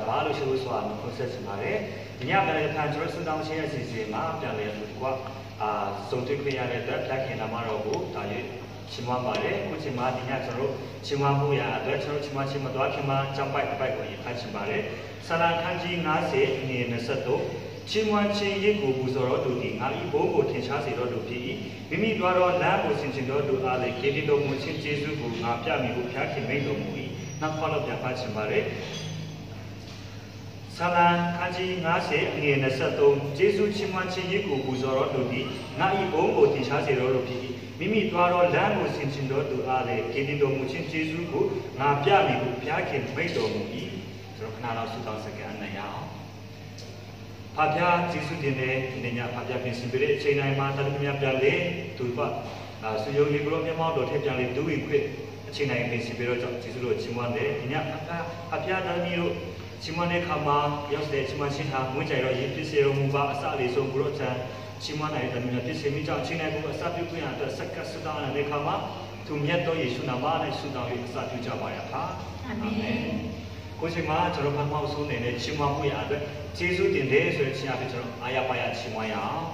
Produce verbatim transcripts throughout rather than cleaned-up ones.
바로 쇼스와 프로세스 말에 그냥 그냥 단조로 순당 시에 시스템아 변래 그과 아 소득해야 될 플랫폼 남아라고 다예 심한 말에 고치마 그냥 저로 심한부야 돼 저로 심한 심한 도와키마 잠바이 바이고 같이 말에 사랑 간지 나세 니에서도 심원치 예고 부서로 두디 아이 보고 텐샤세로 두디 미미 도로 라고 신신도 두 아래 계디도 무신 제수고 나 뼈미고 펴키 메도 무이 나 팔로 펴파치 말에 사랑 간지 나세 니에서도 제수 심원치 예고 부서로 두디 나이 보고 텐샤세로 두디 미미 도로 라고 신신도 두 아래 계디도 무신 제수고 나 뼈미고 펴키 메도 무이 저렇게 나라 수다스게 안나야 파피아 지수진의 내냐 파피아 빈신비의 체나이마 다르미야 별레 두바 수요일 그룹 메모도 태장리 두이괴 체나이 빈신비로 지수로 지원데 그냥 파피아 파피아 다니로 지원의 가마 역대 지원신하 문제로 예피세로 무바 아사리소 그렇자 지원의 다니면 비세미자 체나이고 아사비고야 더 수다는 가마 두미야도 예수 나마의 수다의 아사비자 봐야 아멘 고시마 저런 방법 손에는 치마부야 돼. 제수 된대서 치아비처럼 아야바야 치마야.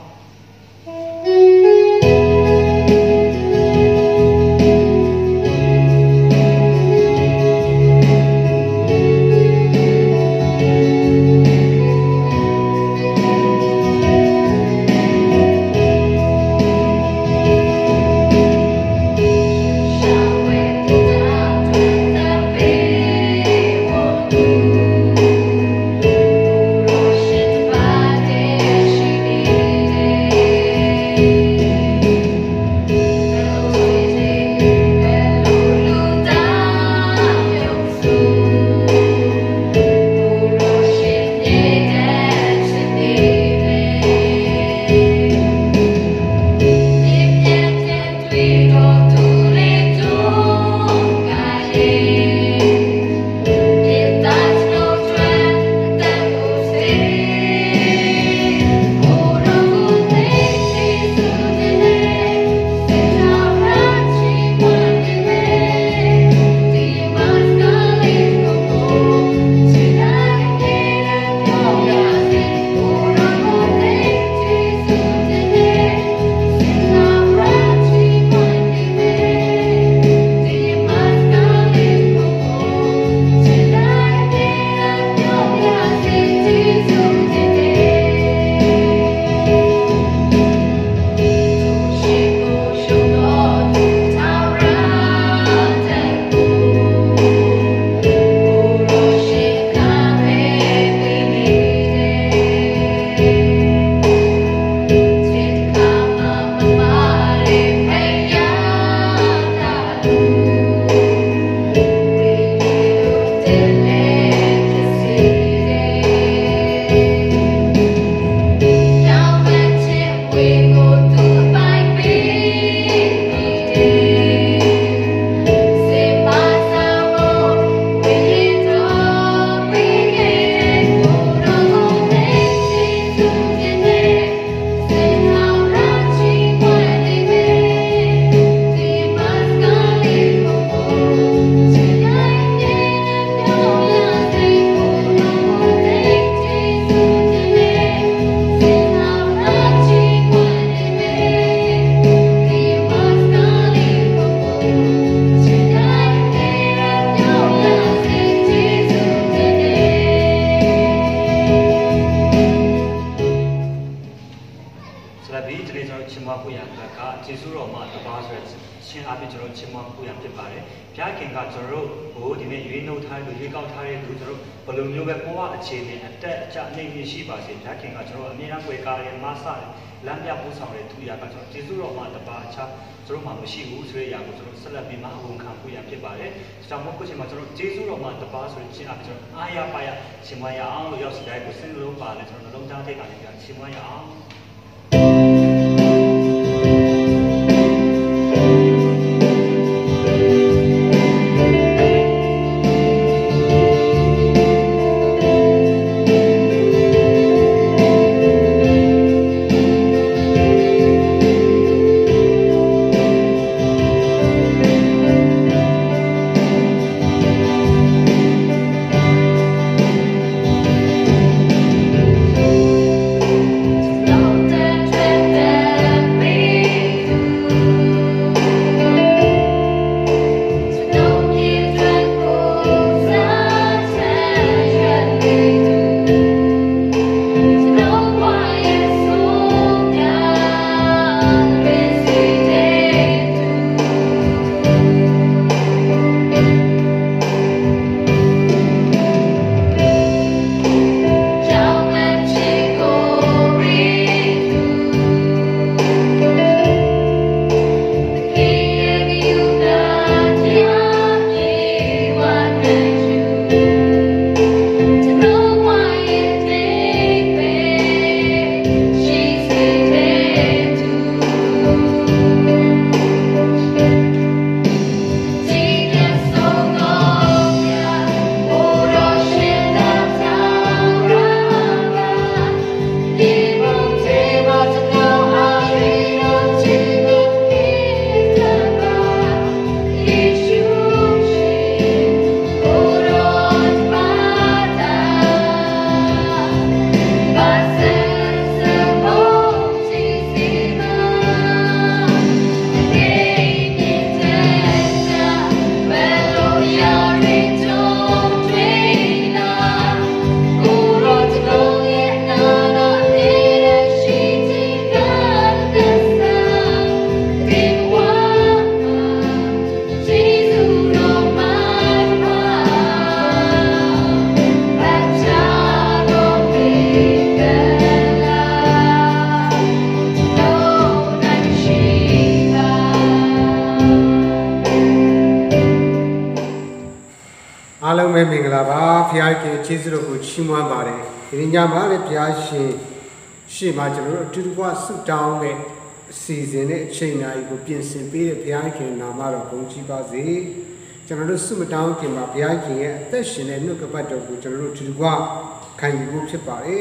ပဲမင်္ဂလာပါဖျားခင်ကျေးဇူးတော်ကိုချီးမွမ်းပါတယ်ဒီညမှာလည်းဖျားရှင်ရှေ့မှာကျွန်တော်တို့အတူတူကဆုတောင်းတဲ့အစီအစဉ်နဲ့အချိန်နာရီကိုပြင်ဆင်ပေးတဲ့ဖျားခင်နာမတော်ဘုန်းကြီးပါစေကျွန်တော်တို့ဆုမတောင်းခင်မှာဖျားခင်ရဲ့အသက်ရှင်တဲ့နှုတ်ကပတ်တော်ကိုကျွန်တော်တို့အတူတူကခံယူဖို့ဖြစ်ပါတယ်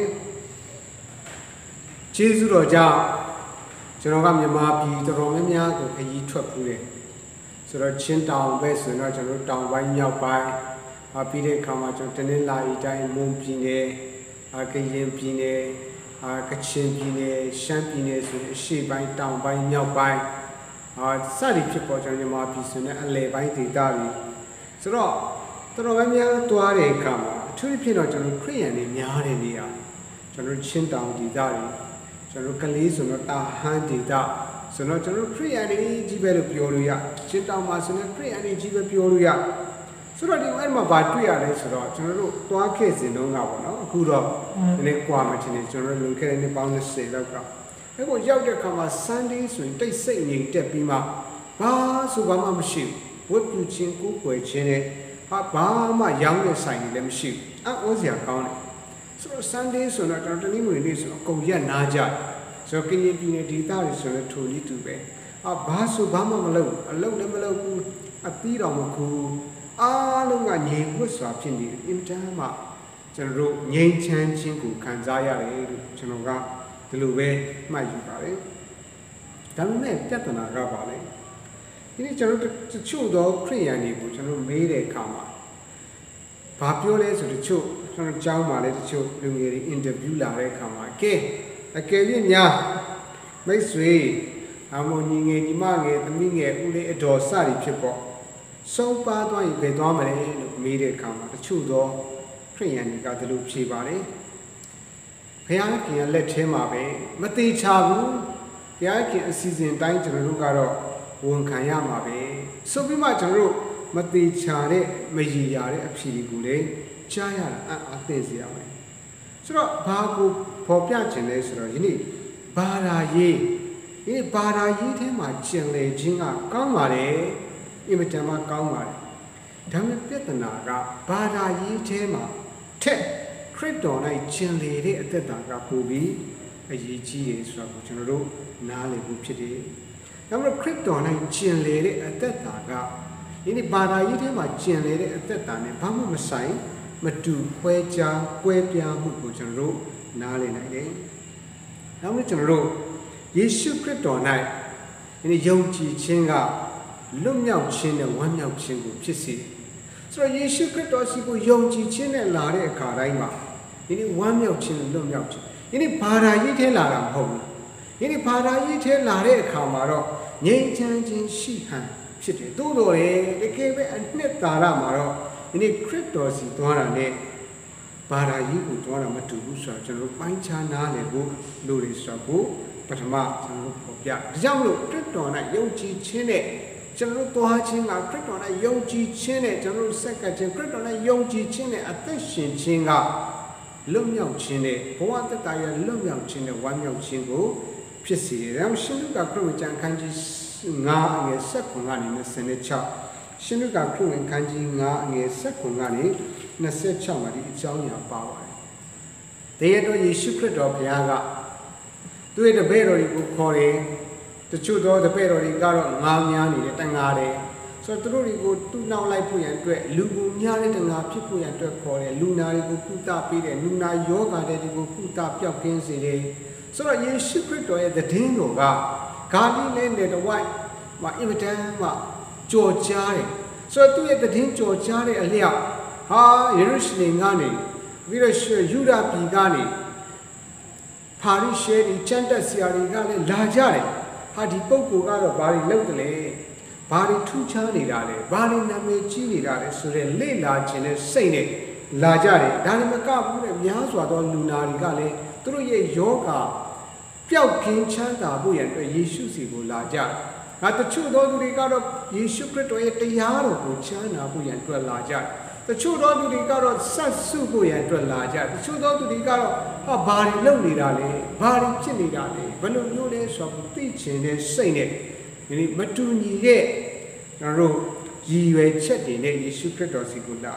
ကျေးဇူးတော်ကြောင့်ကျွန်တော်ကမြန်မာပြည်တော်တော်များများကိုခရီးထွက်ဖူးတယ်ဆိုတော့ချင်းတောင်ပဲဆိုတော့ကျွန်တော်တို့တောင်ပိုင်းမြောက်ပိုင်းအပြီးတဲ့အခါမှာကျွန်တော်တနင်္လာရီတိုင်းမွန်ပြည်နယ်အကရင်ပြည်နယ်အကချင်ပြည်နယ်ရှမ်းပြည်နယ်ဆိုတဲ့အရှေ့ပိုင်းတောင်ပိုင်းမြောက်ပိုင်းအာစသည်ဖြစ်ပေါ်ကျွန်တော်မြန်မာပြည်ဆိုတဲ့အလယ်ပိုင်းဒေသတွေဆိုတော့တော်တော်များများတွားတဲ့အခါမှာအထူးသဖြင့်တော့ကျွန်တော်ခရစ်ယာန်တွေများတဲ့နေရာကျွန်တော်ချင်းတောင်ဒေသတွေကျွန်တော်ကလေးဆိုတော့တာဟန်းဒေသဆိုတော့ကျွန်တော်ခရစ်ယာန်တွေကြီးပဲလို့ပြောလို့ရချင်းတောင်မှာဆိုရင်ခရစ်ယာန်တွေကြီးပဲပြောလို့ရဆိုတော့ဒီအဲ့မှာဘာတွေ့ရလဲဆိုတော့ကျွန်တော်တို့တွားခဲ့စဉ်တုန်းကပေါ့နော်အခုတော့ဒီနေ့ကွာမှချင်းနေကျွန်တော်လုံခဲ့တဲ့နှစ်ပေါင်းနှစ်လောက်ကအဲ့ကိုရောက်တဲ့အခါမှာ Sunday ဆိုရင်တိတ်ဆိတ်ငြိမ်တက်ပြီးမှဘာဆိုဘာမှမရှိဘူးဝတ်ပြုခြင်းကိုယ်ွယ်ခြင်းနဲ့ဟာဘာမှရောင်းတဲ့ဆိုင်တွေလည်းမရှိဘူးအော်စရာကောင်းတယ်ဆိုတော့ Sunday ဆိုတော့ကျွန်တော်တနင်္ဂနွေနေ့ဆိုတော့အကုန်ရက်နာကြဆိုတော့ကရင်ပြည်နယ်ဒေသတွေဆိုတော့ထိုနည်းတူပဲအာဘာဆိုဘာမှမလုပ်အလုပ်လည်းမလုပ်ဘူးအသီးတော်မကူအားလုံးကငြိမ်ဝတ်စွာဖြစ်နေတယ်အင်တန်မှကျွန်တော်တို့ငြိမ်ချမ်းခြင်းကိုခံစားရတယ်လို့ကျွန်တော်ကဒီလိုပဲမှတ်ယူပါတယ်ဒါပေမဲ့ပြဿနာကပါလေဒီနေ့ကျွန်တော်တို့တချို့သောခရိယန်တွေကိုကျွန်တော်မေးတဲ့အခါမှာဘာပြောလဲဆိုတချို့ကျွန်တော်ကြောင်းပါလေတချို့လူငယ်တွေအင်တာဗျူးလာတဲ့အခါမှာကဲအကယ်၍များမိတ်ဆွေအမောညီငယ်ညီမငယ်သမီးငယ်ဦးလေးအတော်စသည်ဖြစ်ပေါ့ဆုံးပါသွားရင်ဘယ်သွားမလဲလို့မေးတဲ့အခါမှာတချို့သောခရိယန်တွေကဒီလိုဖြေပါတယ်ဘုရားခင်ရဲ့လက်ထဲမှာပဲမသေးချဘူးဘုရားခင်အစီအစဉ်တိုင်းကျွန်တော်တို့ကတော့ဝန်ခံရမှာပဲဆိုပြီးမှကျွန်တော်တို့မသေးချတဲ့မရည်ရတဲ့အဖြေကိုလည်းကြားရတာအအသိစေရမယ်ဆိုတော့ဘာကိုဖော်ပြခြင်းလဲဆိုတော့ယနေ့ဘာသာရေးဒီဘာသာရေးထဲမှာကျင်လည်ခြင်းကကောင်းပါတယ်အင်မတန်မှကောင်းပါတယ်ဒါပေမဲ့ပြဿနာကဘာသာရေးထဲမှာထက်ခရစ်တော်၌ကျင်လည်တဲ့အသက်တာကပိုပြီးအရေးကြီးတယ်ဆိုတော့ကျွန်တော်တို့နားလည်ဖို့ဖြစ်တယ်ဒါပေမဲ့ခရစ်တော်၌ကျင်လည်တဲ့အသက်တာကဒီနေ့ဘာသာရေးထဲမှာကျင်လည်တဲ့အသက်တာနဲ့ဘာမှမဆိုင်မတူခွဲခြားကွဲပြားမှုကိုကျွန်တော်တို့နားလည်နိုင်တယ်။နောက်ပြီးကျွန်တော်တို့ယေရှုခရစ်တော်၌ဒီယုံကြည်ခြင်းကလွတ်မြောက်ခြင်းနဲ့ဝမ်းမြောက်ခြင်းကိုဖြစ်စေတယ်။ဆိုတော့ယေရှုခရစ်တော်ရှိကိုယုံကြည်ခြင်းနဲ့လာတဲ့အခါတိုင်းမှာဒီနေ့ဝမ်းမြောက်ခြင်းနဲ့လွတ်မြောက်ခြင်းဒီနေ့ဘာသာရေးထဲလာတာမဟုတ်ဘူး။ဒီနေ့ဘာသာရေးထဲလာတဲ့အခါမှာတော့ငြိမ်းချမ်းခြင်းရှိဟန်ဖြစ်တယ်။သို့တော်လည်းတကယ်ပဲအနှစ်သာရမှာတော့ဒီနေ့ခရစ်တော်စီသွားတာနဲ့ဘာသာရေးကိုသွားတာမတူဘူးဆိုတော့ကျွန်တော်ပိုင်းခြားနားလည်ဖို့လိုတယ်ဆိုတော့ပထမကျွန်တော်ပေါ်ပြဒါကြောင့်မလို့ခရစ်တော်၌ယုံကြည်ခြင်းနဲ့ကျွန်တော်သွားခြင်းကခရစ်တော်၌ယုံကြည်ခြင်းနဲ့ကျွန်တော်ဆက်ကပ်ခြင်းခရစ်တော်၌ယုံကြည်ခြင်းနဲ့အသက်ရှင်ခြင်းကလွတ်မြောက်ခြင်းနဲ့ဘဝတတရဲ့လွတ်မြောက်ခြင်းနဲ့ဝမ်းမြောက်ခြင်းကိုဖြစ်စေတယ်။ဒါမှရှင်လူကခရစ်ဝင်ကျမ်းခန်းကြီးငါးအငယ်၁၇ကနေ၂၆ရှင်လူကခရစ်ဝင်ခန်းကြီးငါးအငယ်၁၇ကနေ၂၆မှာဒီအကြောင်းအရာပါပါတယ်။တရားတော်ယေရှုခရစ်တော်ဘုရားကသူ့ရဲ့တပည့်တော်တွေကိုခေါ်တယ်။တချို့သောတပည့်တော်တွေကတော့ငါးများနေတယ်တငါတယ်။ဆိုတော့သူတို့တွေကိုသူ့နောက်လိုက်ဖို့ရန်အတွက်လူကိုများတဲ့တငါဖြစ်ဖို့ရန်အတွက်ခေါ်တယ်။လူနာတွေကိုကုသပေးတယ်။လူနာယောဂါတွေကိုကုသပျောက်ကင်းစေတယ်။ဆိုတော့ယေရှုခရစ်တော်ရဲ့တည်င်းတော်ကဂါလိလဲနယ်တစ်ဝိုက်မှာအင်မတန်မှကြော်ကြားတယ်။ဆိုတော့သူ့ရဲ့တည်င်းကြော်ကြားတဲ့အလျောက်ဟာယေရုရှလင်ကနေပြီးတော့ယူဒာပြည်ကနေပါရိရှဲတွေချမ်းတက်ဆရာတွေကလည်းလာကြတယ်ဟာဒီပုဂ္ဂိုလ်ကတော့ဘာတွေလုပ်တယ်လဲဘာတွေထူးခြားနေတာလဲဘာတွေနာမည်ကြီးနေတာလဲဆိုတဲ့လေ့လာခြင်းနဲ့စိတ်နဲ့လာကြတယ်ဒါနဲ့မကဘူးတဲ့များစွာသောလူနာတွေကလည်းသူတို့ရဲ့ယောဂပျောက်ကင်းချမ်းသာဖို့ရန်အတွက်ယေရှုစီကိုလာကြတယ်ငါတချို့သောသူတွေကတော့ယေရှုခရစ်တော်ရဲ့တရားတော်ကိုချမ်းသာဖို့ရန်အတွက်လာကြတယ်တချို့သောသူတွေကတော့ဆက်စုဖို့ရန်အတွက်လာကြတယ်တချို့သောသူတွေကတော့ဟာဘာတွေလုပ်နေတာလဲဘာတွေဖြစ်နေတာလဲဘယ်လိုမျိုးလဲဆိုတော့သိချင်တဲ့စိတ်နဲ့ဒီနေ့မတူညီတဲ့ကျွန်တော်တို့ရည်ရွယ်ချက်တွေနဲ့ယေရှုခရစ်တော်စီကိုလာတယ်တ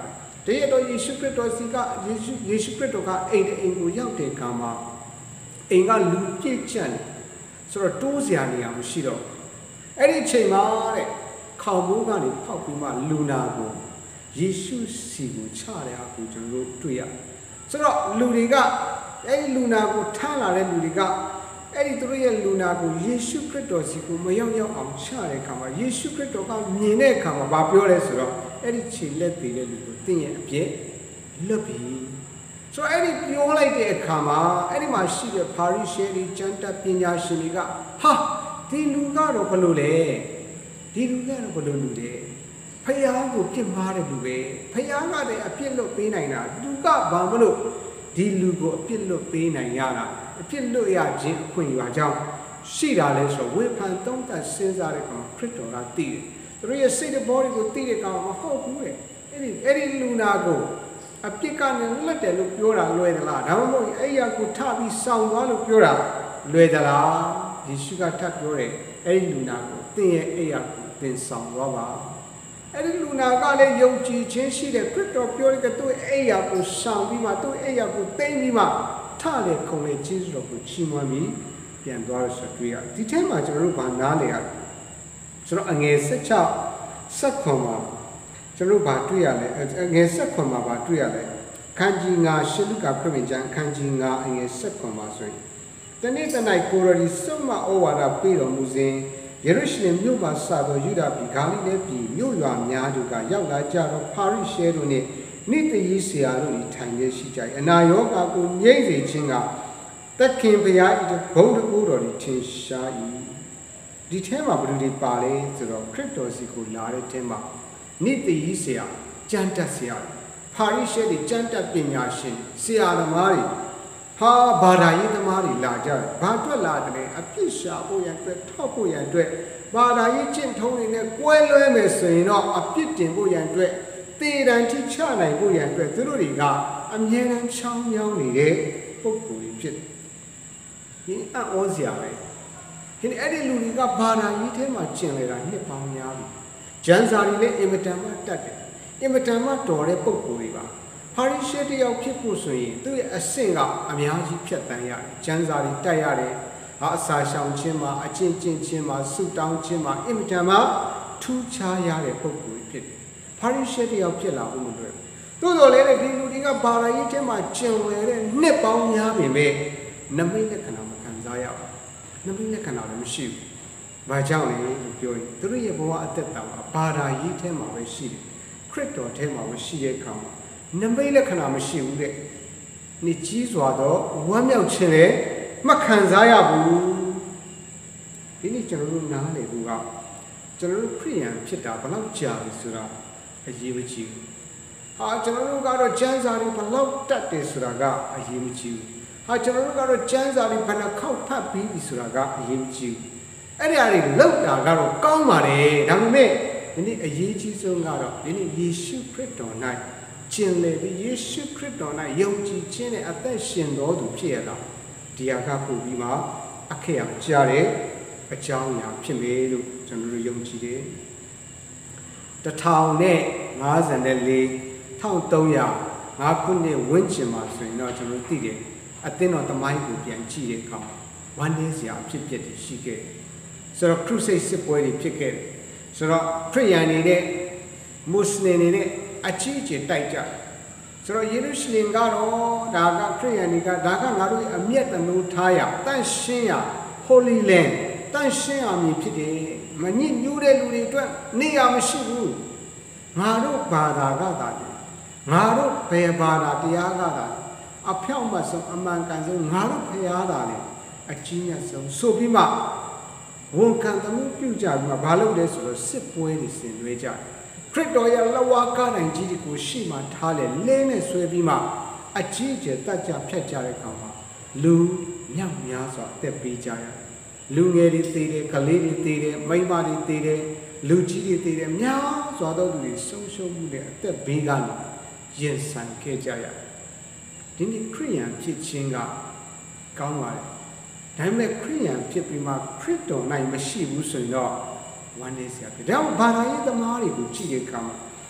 တရတော့ယေရှုခရစ်တော်စီကယေရှုယေရှုခရစ်တော်ကအိမ်အိမ်ကိုရောက်တဲ့အခါမှာအိမ်ကလူပြည့်ကျက်ဆိုတော့တိုးစရာနေရာမရှိတော့အဲ့ဒီအချိန်မှာတဲ့ခေါင်မိုးကနေဖောက်ပြီးမှလူနာကိုယေရှုစီကိုချတဲ့အခါကျွန်တော်တို့တွေ့ရဆိုတော့လူတွေကအဲ့ဒီလူနာကိုထမ်းလာတဲ့လူတွေကအဲ့ဒီသူတို့ရဲ့လူနာကိုယေရှုခရစ်တော်စီကိုမရောက်ရောက်အောင်ချတဲ့အခါမှာယေရှုခရစ်တော်ကမြင်တဲ့အခါမှာဘာပြောလဲဆိုတော့အဲ့ဒီခြေလက်သေးတဲ့လူကိုတင်းရဲ့အပြည့်လွတ်ပြီဆိုတော့အဲ့ဒီပြောလိုက်တဲ့အခါမှာအဲ့ဒီမှာရှိတဲ့ပါရိရှဲတွေကျမ်းတက်ပညာရှင်တွေကဟာဒီလူကတော့ဘလို့လဲဒီလူကတော့ဘလို့လူလဲဖယားကိုပြစ်မှားတဲ့လူပဲဖယားကတည်းအပြစ်လွတ်ပေးနိုင်တာလူကဘာမလို့ဒီလူကိုအပြစ်လွတ်ပေးနိုင်ရတာအပြစ်လွတ်ရခြင်းအခွင့်အရေးကြောင့်ရှိတာလဲဆိုဝေဖန်သုံးသပ်စဉ်းစားတဲ့ကောင်ခရစ်တော်ကတည်တယ်သူတို့ရဲ့စိတ်တော်တွေကိုတည်တဲ့ကောင်မဟုတ်ဘူးလေအဲ့ဒီအဲ့ဒီလူနာကိုအပြစ်ကနေလွတ်တယ်လို့ပြောတာလွယ်သလားဒါမှမဟုတ်အဲ့ရကိုထပြီးစောင့်သွားလို့ပြောတာလွယ်သလားယေရှုကထပ်ပြောတယ်အဲ့ဒီလူနာကိုသင်ရဲ့အဲ့ရကိုသင်ဆောင်သွားပါအဲ့ဒီလူနာကလည်းယုံကြည်ခြင်းရှိတဲ့ခရစ်တော်ပြောတဲ့ကသူ့အဲ့ရကိုဆောင်ပြီးမှသူ့အဲ့ရကိုသိမ့်ပြီးမှထလေခုံလေကျေးဇူးတော်ကိုချီးမွမ်းပြီးပြန်သွားလို့ဆိုတွေ့ရဒီထဲမှာကျွန်တော်တို့ဗာနားလေရဆိုတော့အငယ်၁၆ဆက်ခွန်မှာကျွန်တော်ဗာတွေ့ရလဲအငယ်ဆက်ခွန်မှာဗာတွေ့ရလဲခန်းကြီးငါရှလုကာခရစ်ဝင်ကျမ်းခန်းကြီးငါအငယ်ဆက်ခွန်မှာဆိုရင်တနေ့တနေ့ကိုရဒီစုံမဩဝါဒပေးတော်မူစဉ်ယေရုရှလင်မြို့မှာစသောယူဒပြည်ဂါလိလဲပြည်မြို့ရွာများတို့ကရောက်လာကြတော့ပါရိရှဲတို့နှင့်နိတယီဆရာတို့ထိုင်နေရှိကြ၏အနာရောဂါကိုငြိမ့်စေခြင်းကသခင်ဘုရား၏ဘုန်းတကူတော်သည်ထင်ရှား၏ဒီထဲမှာဘယ်လိုတွေပါလဲဆိုတော့ခရစ်တော်စီကိုလာတဲ့ထဲမှာနိတယီဆရာကျမ်းတက်ဆရာပါရိရှဲတွေကျမ်းတက်ပညာရှင်ဆရာသမားတွေဟာဘာသာရေးသမားတွေလာကြတယ်ဘာအတွက်လာတယ်အပြစ်ရှာဖို့ရန်အတွက်ထောက်ဖို့ရန်အတွက်ဘာသာရေးကျင့်ထုံးတွေနဲ့ကွဲလွဲမယ်ဆိုရင်တော့အပြစ်တင်ဖို့ရန်အတွက်တေတံထိချနိုင်ဖို့ရန်အတွက်သူတို့တွေကအမြဲတမ်းချောင်းမြောင်းနေတဲ့ပုံကိုယ်တွေဖြစ်တယ်ဒီအံ့ဩစရာပဲဒီအဲ့ဒီလူတွေကဘာသာရေးထဲမှာကျင်နေတာနှစ်ပေါင်းများပြီဂျန်စာတွေလည်းအင်မတန်မှတတ်တယ်အင်မတန်မှတော်တဲ့ပုံကိုယ်တွေပါပါရိရှဲတယောက်ဖြစ်ဖို့ဆိုရင်သူ့ရဲ့အဆင့်ကအများကြီးဖြတ်တန်းရတယ်ကျမ်းစာတွေတက်ရတယ်ဟာအစာရှောင်ခြင်းမှာအကျင့်ကျင့်ခြင်းမှာဆုတောင်းခြင်းမှာအင်မတန်မှထူးခြားရတဲ့ပုံကိုယ်ဖြစ်တယ်ပါရိရှဲတယောက်ဖြစ်လာဖို့မလွယ်ဘူးသို့တော်လည်းဒီလူတွေကဘာသာရေးထဲမှာကျင်ဝယ်တဲ့နှစ်ပေါင်းများပေမဲ့နမိတ်လက္ခဏာမခံစားရဘူးနမိတ်လက္ခဏာလည်းမရှိဘူးဘာကြောင့်လဲလို့ပြောရင်သူတို့ရဲ့ဘဝအသက်တာကဘာသာရေးထဲမှာပဲရှိတယ်ခရစ်တော်ထဲမှာပဲရှိတဲ့အခါမှာနမိတ်လက္ခဏာမရှိဘူးတဲ့နေကြီးစွာတော့ဝမ်းမြောက်ခြင်းလည်းမခံစားရဘူးဒီနေ့ကျွန်တော်တို့နားလည်ဖို့ကကျွန်တော်တို့ခရိယန်ဖြစ်တာဘယ်လောက်ကြာပြီဆိုတာအရေးမကြီးဘူးဟာကျွန်တော်တို့ကတော့ကျမ်းစာတွေဘယ်လောက်တတ်တယ်ဆိုတာကအရေးမကြီးဘူးဟာကျွန်တော်တို့ကတော့ကျမ်းစာတွေဘယ်နှခေါက်ဖတ်ပြီးပြီဆိုတာကအရေးမကြီးဘူးအဲ့ဒီအရာတွေလောက်တာကတော့ကောင်းပါတယ်ဒါပေမဲ့ဒီနေ့အရေးကြီးဆုံးကတော့ဒီနေ့ယေရှုခရစ်တော်၌ကျင်လေပြီးယေရှုခရစ်တော်၌ယုံကြည်ခြင်းနဲ့အသက်ရှင်တော်သူဖြစ်ရတာဒီဟာကပို့ပြီးမှအခက်အခဲကြားတဲ့အကြောင်းအရာဖြစ်မယ်လို့ကျွန်တော်တို့ယုံကြည်တယ်တထောင်နဲ့ငါးဆယ်နဲ့လေးထောင်သုံးရာငါးခုနှစ်ဝန်းကျင်မှာဆိုရင်တော့ကျွန်တော်သိတယ်အသင်းတော်သမိုင်းကိုပြန်ကြည့်တဲ့အခါဝမ်းနည်းစရာဖြစ်ပျက်တွေရှိခဲ့ဆိုတော့ခရုစိတ်စစ်ပွဲတွေဖြစ်ခဲ့တယ်ဆိုတော့ခရစ်ယာန်တွေနဲ့မွတ်စလင်တွေနဲ့အချီးကျတိုက်ကြဆိုတော့ယေရုရှလင်ကတော့ဒါကခရစ်ယာန်တွေကဒါကငါတို့အမျက်တနိုးထားရတန့်ရှင်းရ Holy Land တန့်ရှင်းရမည်ဖြစ်တယ်မညစ်ညူးတဲ့လူတွေအတွက်နေရာမရှိဘူးငါတို့ဘာသာကသာတယ်ငါတို့ဘယ်ဘာသာတရားကသာအဖြောင့်မဆုံးအမှန်ကန်ဆုံးငါတို့ဖျားတာလေအကြီးမြတ်ဆုံးဆိုပြီးမှဝန်ခံမှုပြုကြပြီးမှဘာလုပ်လဲဆိုတော့စစ်ပွဲတွေဆင်နွှဲကြတယ်ခရစ်တော်ရဲ့လက်ဝါးကားနိုင်ကြီးကိုရှိမှထားလေလဲနဲ့ဆွဲပြီးမှအကြီးကျယ်တတ်ကြဖြတ်ကြတဲ့ကောင်မှာလူမြောက်များစွာအသက်ပေးကြရတယ်လူငယ်တွေသေးတယ်ကလေးတွေသေးတယ်မိန်းမတွေသေးတယ်လူကြီးတွေသေးတယ်များစွာသောသူတွေဆုံးရှုံးမှုနဲ့အသက်ဘေးကနေရင်ဆိုင်ခဲ့ကြရတယ်ဒီနေ့ခရိယန်ဖြစ်ခြင်းကကောင်းပါတယ်ဒါပေမဲ့ခရိယန်ဖြစ်ပြီးမှခရစ်တော်၌မရှိဘူးဆိုရင်တော့ဝမ်းနည်းစရာဖြစ်ဒါကြောင့်ဘာသာရေးသမားတွေကိုကြည့်တဲ့အခါမှာ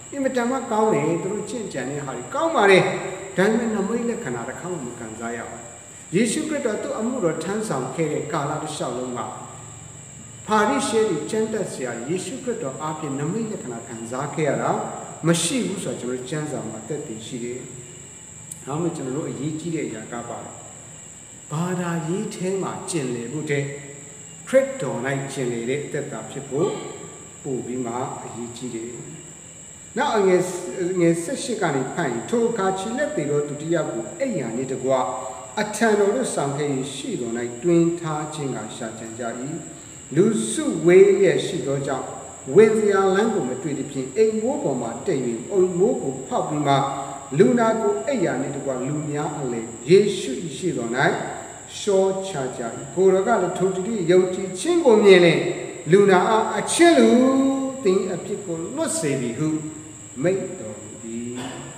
အင်မတန်မှကောင်းတယ်သူတို့ကျင့်ကြံတဲ့ဟာတွေကောင်းပါတယ်ဒါပေမဲ့နမိတ်လက္ခဏာတစ်ခါမှမခံစားရဘူးယေရှုခရစ်တော်သူ့အမှုတော်ထမ်းဆောင်ခဲ့တဲ့ကာလတစ်လျှောက်လုံးကဖာရိရှဲတွေကျမ်းတက်ဆရာယေရှုခရစ်တော်အားဖြင့်နမိတ်လက္ခဏာခံစားခဲ့ရတာမရှိဘူးဆိုတော့ကျွန်တော်ကျမ်းစာမှာတက်တည်ရှိတယ်။နောက်မှကျွန်တော်တို့အရေးကြီးတဲ့အရာကပါတယ်။ဘာသာရေးထဲမှာကျင်လည်ဖို့တဲ့ခရစ်တော်၌ကျင်လည်တဲ့တက်တာဖြစ်ဖို့ပို့ပြီးမှအရေးကြီးတယ်။နောက်အငယ်ငယ်၁၈ကနေဖတ်ရင်ထိုအခါခြေလက်သေးသောဒုတိယကိုအိယာနှင့်တကွအထံတော်တို့ဆောင်ခဲ့ရှိတော်၌တွင်ထားခြင်းကရှာကြံကြ၏လူစုဝေးလျက်ရှိသောကြောင့်ဝင်စရာလမ်းကိုမတွေ့သဖြင့်အိမ်မိုးပေါ်မှာတက်၍အိမ်မိုးကိုဖောက်ပြီးမှလူနာကိုအိယာနှင့်တကွလူများအလဲယေရှုရှိတော်၌ရှောချကြ၏ကိုယ်တော်ကလည်းထိုတတိယုံကြည်ခြင်းကိုမြင်လင်လူနာအားအချင်းလူသင်အဖြစ်ကိုလွတ်စေပြီဟုမိန့်တော်မူသည်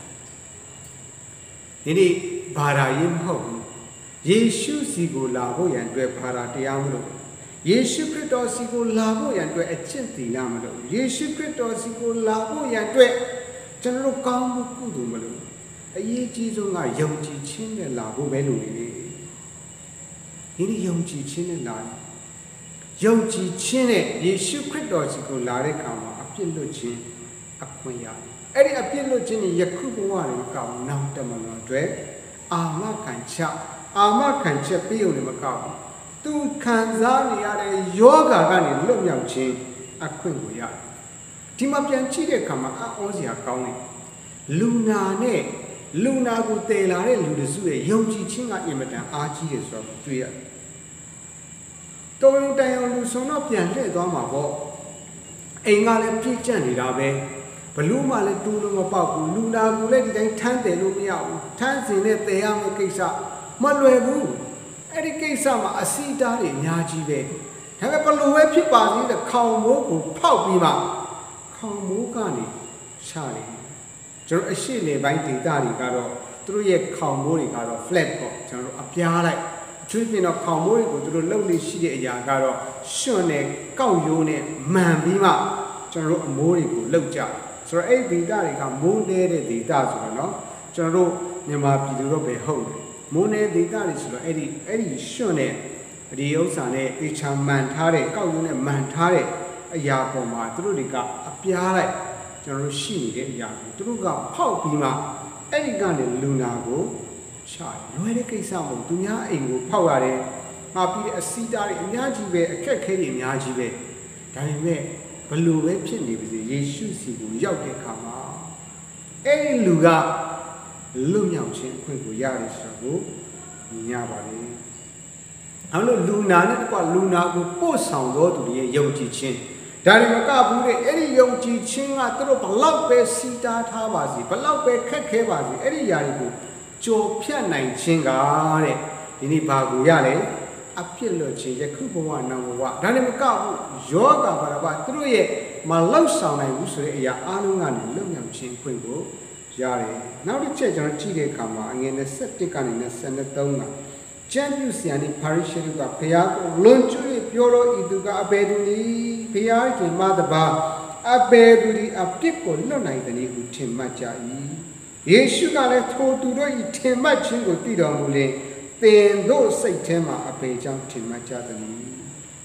ဒီနေ့ဘာသာရေးမဟုတ်ဘူးယေရှုစီကိုလာဖို့ရန်အတွက်ဘာသာတရားမလို့ယေရှုခရစ်တော်စီကိုလာဖို့ရန်အတွက်အကျင့်သီလမလို့ယေရှုခရစ်တော်စီကိုလာဖို့ရန်အတွက်ကျွန်တော်တို့ကောင်းမှုကုသိုလ်မလို့အရေးကြီးဆုံးကယုံကြည်ခြင်းနဲ့လာဖို့ပဲလို့လေဒီနေ့ယုံကြည်ခြင်းနဲ့လာယုံကြည်ခြင်းနဲ့ယေရှုခရစ်တော်စီကိုလာတဲ့အခါမှာအပြစ်လွတ်ခြင်းအခွင့်ရအဲ့ဒီအပြစ်လွတ်ခြင်းနဲ့ယခုဘဝတွေကောင်းနောက်တမလို့အတွက်အာမခံချက်အာမခံချက်ပေးုံနဲ့မကောက်ဘူးသူခံစားနေရတဲ့ယောဂါကနေလွတ်မြောက်ခြင်းအခွင့်ကိုရတယ်ဒီမှာပြန်ကြည့်တဲ့အခါမှာအောစရာကောင်းတယ်လူနာနဲ့လူနာကိုတည်လာတဲ့လူတစုရဲ့ယုံကြည်ခြင်းကအင်မတန်အားကြီးတယ်ဆိုတော့တွေ့ရတယ်တော်ရုံတန်ရုံလူဆုံးတော့ပြန်လှည့်သွားမှာပေါ့အိမ်ကလည်းပြည့်ကျက်နေတာပဲဘလို့မှလည်းတူလို့မပေါက်ဘူးလူနာကိုလည်းဒီတိုင်းထမ်းတယ်လို့မရဘူးထမ်းစင်နဲ့တည်ရမယ့်ကိစ္စမလွယ်ဘူးအဲ့ဒီကိစ္စမှာအစီတားတွေအများကြီးပဲဒါပေမဲ့ဘလို့ပဲဖြစ်ပါသေးတယ်ခေါင်မိုးကိုဖောက်ပြီးမှခေါင်မိုးကနေချတယ်ကျွန်တော်အရှိလေပိုင်းဒေတာတွေကတော့သူတို့ရဲ့ခေါင်မိုးတွေကတော့ flat ပေါ့ကျွန်တော်တို့အပြားလိုက်ကျွေးပြင်းတော့ခေါင်မိုးတွေကိုသူတို့လှုပ်လို့ရှိတဲ့အရာကတော့ရွှွန်နဲ့ကောက်ရိုးနဲ့မှန်ပြီးမှကျွန်တော်တို့အမိုးတွေကိုလှုပ်ကြဆိုတော့အဲ့ဒီဒေတာတွေကမိုးနေတဲ့ဒေတာဆိုတော့เนาะကျွန်တော်တို့မြန်မာပြည်သူတို့ပဲဟုတ်တယ်မိုးနေဒေတာတွေဆိုတော့အဲ့ဒီအဲ့ဒီရွှွန်နဲ့ဒီဥစ္စာနဲ့အေချာမှန်ထားတဲ့ကောက်ရိုးနဲ့မှန်ထားတဲ့အရာပေါ်မှာသူတို့တွေကအပြားလိုက်ကျွန်တော်တို့ရှိနေတဲ့အရာကိုသူတို့ကဖောက်ပြီးမှအဲ့ဒီကနေလူနာကိုချလွယ်တဲ့ကိစ္စမဟုတ်သူများအိမ်ကိုဖောက်ရတယ်ငါပြီးတဲ့အစီတားတွေအများကြီးပဲအခက်ခဲတွေအများကြီးပဲဒါပေမဲ့ဘလို့ပဲဖြစ်နေပါစေယေရှုစီကိုရောက်တဲ့အခါမှာအဲ့ဒီလူကလွတ်မြောက်ခြင်းအခွင့်ကိုရတယ်ဆိုတော့မြင်ရပါလေ။အဲ့လိုလူနာနဲ့တကွလူနာကိုပို့ဆောင်တော်သူတွေရဲ့ယုံကြည်ခြင်းဒါတွေမကဘူးတဲ့အဲ့ဒီယုံကြည်ခြင်းကသူတို့ဘလောက်ပဲစီတားထားပါစေဘလောက်ပဲခက်ခဲပါစေအဲ့ဒီຢာတွေကိုကြော်ဖြတ်နိုင်ခြင်းကတဲ့ဒီနေ့ဘာကိုရလဲအပြစ်လွတ်ခြင်းယခုဘဝနောက်ဘဝဒါလည်းမကဘူးယောဂဘာဘာသူတို့ရဲ့မလောက်ဆောင်နိုင်ဘူးဆိုတဲ့အရာအားလုံးကနေလွတ်မြောက်ခြင်းခွင့်ကိုရတယ်နောက်တစ်ချက်ကျွန်တော်ကြည့်တဲ့အခါမှာအငယ်၂၁ကနေ၂၃ကကျမ်းပြုဆရာနဲ့ပါရိရှဲတို့ကဘုရားကိုလွန်ကျွေးပြောတော့ဤသူကအဘယ်သူနည်းဘုရားရှင်မတပါအဘယ်သူဒီအပြစ်ကိုလွတ်နိုင်တယ်ဟုထင်မှတ်ကြ၏ယေရှုကလည်းထိုသူတို့ဤထင်မှတ်ခြင်းကိုသိတော်မူလင်သင်တို့စိတ်ထဲမှာအဘယ်ကြောင့်ထင်မှတ်ကြသနည်း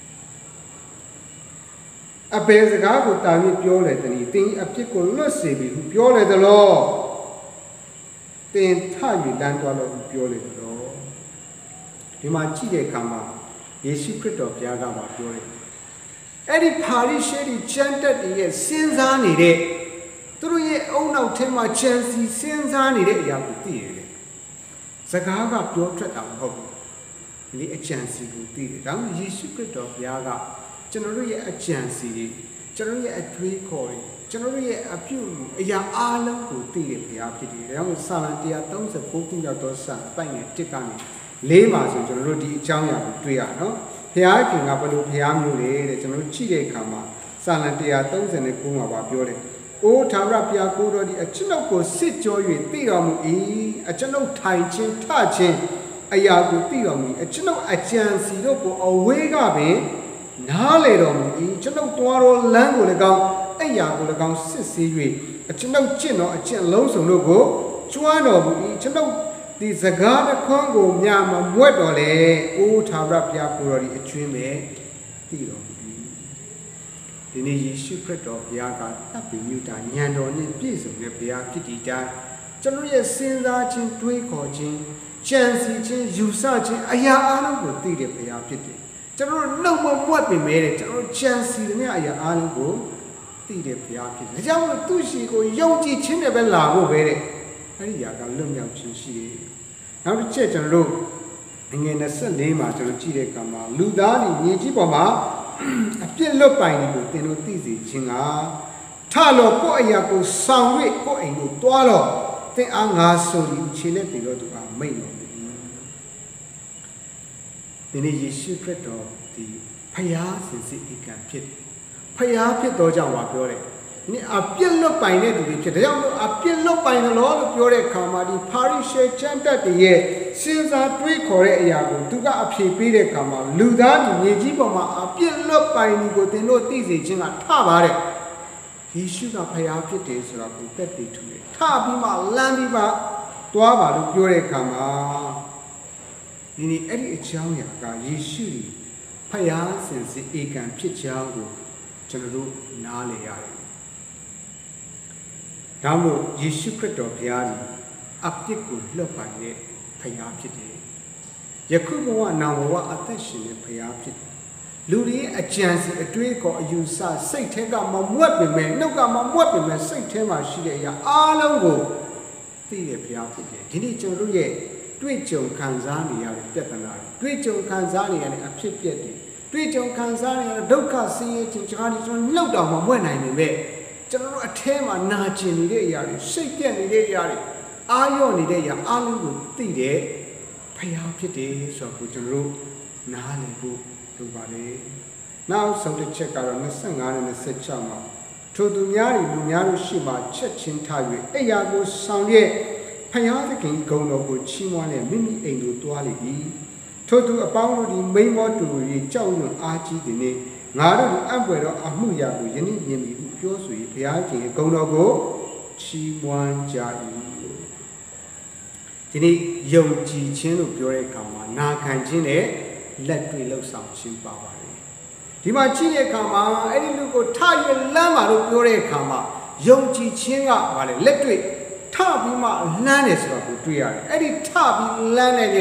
အဘယ်စကားကိုတာပြီးပြောလေတနည်းသင်အပြစ်ကိုလွတ်စေပြီဟုပြောလေသလားသင်ထ၍လမ်းသွားလို့ပြောလေသလားဒီမှာကြည့်တဲ့အခါမှာယေရှုခရစ်တော်ဘုရားကမှပြောတယ်အဲ့ဒီပါရိရှဲတွေကျမ်းတက်တွေရဲ့စဉ်းစားနေတဲ့သူတို့ရဲ့အုံနောက်ထဲမှာချန်စီစဉ်းစားနေတဲ့အရာကိုသိရတယ်စကားကပြောထွက်တာမဟုတ်ဘူးဒီအကြံစီကိုသိတယ်ဒါမှယေရှုခရစ်တော်ဘုရားကကျွန်တော်တို့ရဲ့အကြံစီတွေကျွန်တော်တို့ရဲ့အတွေးခေါ်တွေကျွန်တော်တို့ရဲ့အပြုအရာအားလုံးကိုသိတဲ့ဘုရားဖြစ်တယ်ဒါကြောင့်စာလံone thirty-nineခုရောက်တော့စာပိုက်ငယ်တစ်ကနေလေးပါဆိုကျွန်တော်တို့ဒီအကြောင်းအရာကိုတွေ့ရနော်ဘုရားခင်ကဘယ်လိုဘုရားမျိုးလဲတဲ့ကျွန်တော်တို့ကြည့်တဲ့အခါမှာစာလံone thirty-nineမှာပါပြောတယ်အိုးထာဝရဘုရားကိုတော်ဒီအကျွန်ုပ်ကိုစစ်ကြော၍သိတော်မူ၏အကျွန်ုပ်ထိုင်ခြင်းထခြင်းအရာကိုသိတော်မူ၏အကျွန်ုပ်အကြံစီတို့ကိုအဝေးကပင်နားလေတော်မူ၏ကျွန်ုပ်သွားတော်လမ်းကိုလည်းကောင်းအိအဲ့ရာကို၎င်းစစ်ဆေး၍ကျွန်ုပ်ကျင့်တော်အကျင့်လုံးစုံတို့ကိုကျွမ်းတော်မူ၏ကျွန်ုပ်ဒီစကားတစ်ခွန်းကိုမြမမွတ်တော်လေအိုးထာဝရဘုရားကိုယ်တော်ဒီအကျွင်းပဲသိတော်မူ၏ဒီနေ့ယေရှုခရစ်တော်ဘုရားကတပ်ပြီးမြူတာဉာဏ်တော်နဲ့ပြည့်စုံတဲ့ဘုရားဖြစ်တည်တိုင်းကျွန်တော်ရဲ့စဉ်းစားခြင်းတွေးခေါ်ခြင်းကြံစည်ခြင်းယူဆခြင်းအရာအလုံးကိုသိတဲ့ဘုရားဖြစ်တယ်ကျွန်တော်နှုတ်မမွတ်ပင်မဲတဲ့ကျွန်တော်ကြံစည်တဲ့အရာအလုံးကိုသိတဲ့ဘုရားဖြစ်တယ်ဒါကြောင့်မို့သူ့ရှိကိုယုံကြည်ခြင်းနဲ့ပဲလာဖို့ပဲတဲ့အဲ့ဒီအရာကလွတ်မြောက်ခြင်းရှိတယ်နောက်တစ်ချက်ကျွန်တော်တို့ငွေ24မှာကျွန်တော်ကြည့်တဲ့အခါမှာလူသားဒီမြေကြီးပေါ်မှာအပြစ်လွတ်ပိုင်ကိုသင်တို့သိစေခြင်းကထလောကိုယ့်အရာကိုဆောင်၍ကိုယ့်အိမ်ကိုတွားတော့သင်အားငါဆိုပြီးခြေနဲ့တည်လို့သူကမိတ်တော်မူ၏ဒီနေ့ယေရှုခရစ်တော်ဒီဖျားစင်စစ်ဧကံဖြစ်ဖျားဖြစ်တော်ကြောင့်ပါပြောတယ်นี่အပြစ်လွတ်ပိုင်တဲ့သူတွေဖြစ်တယ်။ဒါကြောင့်မို့အပြစ်လွတ်ပိုင်တယ်လို့ပြောတဲ့အခါမှာဒီပါရိရှဲကျမ်းတတ်တဲ့ရဲ့စဉ်းစားတွေးခေါ်တဲ့အရာကိုသူကအဖြေပေးတဲ့အခါမှာလူသားဒီမြေကြီးပေါ်မှာအပြစ်လွတ်ပိုင်ဒီကိုသင်တို့သိစေခြင်းကထပါတဲ့ယေရှုကဖျားဖြစ်တယ်ဆိုတာကိုသက်သေထူတယ်။ထပြီးမှလမ်းပြီးမှတွားပါလို့ပြောတဲ့အခါမှာဒီနေ့အဲ့ဒီအကြောင်းအရာကယေရှုဖျားစင်စစ်ဧကံဖြစ်ကြောင်းကိုကျွန်တော်တို့နားလည်ရတယ်ဒါမို့ယေရှုခရစ်တော်ဘုရားသည်အပြစ်ကိုလွတ်ပိုင်တဲ့ဘုရားဖြစ်တယ်။ယခုဘဝနောင်ဘဝအသက်ရှင်တဲ့ဘုရားဖြစ်တယ်။လူတွေအကြံစီအတွေးခေါ်အယူဆစိတ်ထဲကမမွတ်ပင်မဲ့နှုတ်ကမမွတ်ပင်မဲ့စိတ်ထဲမှာရှိတဲ့အရာအားလုံးကိုသိတဲ့ဘုရားဖြစ်တယ်။ဒီနေ့ကျွန်တော်တို့ရဲ့တွေ့ကြုံခံစားနေရတဲ့ပြဿနာတွေတွေ့ကြုံခံစားနေရတဲ့အဖြစ်အပျက်တွေတွေ့ကြုံခံစားနေရတဲ့ဒုက္ခဆင်းရဲခြင်းကျွန်တော်တို့နှုတ်တော်မှာမွတ်နိုင်နေပဲကျွန်တော်တို့အထဲမှာနာကျင်နေတဲ့အရာတွေစိတ်ပြက်နေတဲ့အရာတွေအာရော့နေတဲ့အရာအလုံးကိုသိတဲ့ဖျားဖြစ်တယ်ဆိုတော့ကျွန်တော်တို့နားလည်ဖို့လိုပါလေ။နောက်ဆုံးတစ်ချက်ကတော့25နဲ့26မှာထိုသူများတွေလူများတို့ရှိမှချက်ချင်းထား၍အဲ့ရာကိုဆောင်ရဲ့ဖျားသခင်ဂုဏ်တော်ကိုချီးမွမ်းတဲ့မိမိအိမ်သို့တွားလေ၏။ထိုသူအပေါင်းတို့ဒီမိမောတူ၍ကြောက်ရွံ့အားကြီးသည်နှင့်ငါတို့အံ့ဖွယ်သောအမှုရာကိုယနေ့မြင်ပြီပြောဆို၍ဘုရားရှင်ဂုဏ်တော်ကိုချီးမွမ်းကြ၏ဒီနေ့ယုံကြည်ခြင်းလို့ပြောတဲ့အခါမှာနာခံခြင်းနဲ့လက်တွေ့လှုပ်ဆောင်ခြင်းပါပါတယ်ဒီမှာကြည့်တဲ့အခါမှာအဲ့ဒီလူကိုထရွလမ်းပါလို့ပြောတဲ့အခါမှာယုံကြည်ခြင်းကဘာလဲလက်တွေ့ထပြီးမှလမ်းတယ်ဆိုတော့ကိုတွေ့ရတယ်အဲ့ဒီထပြီးလမ်းတဲ့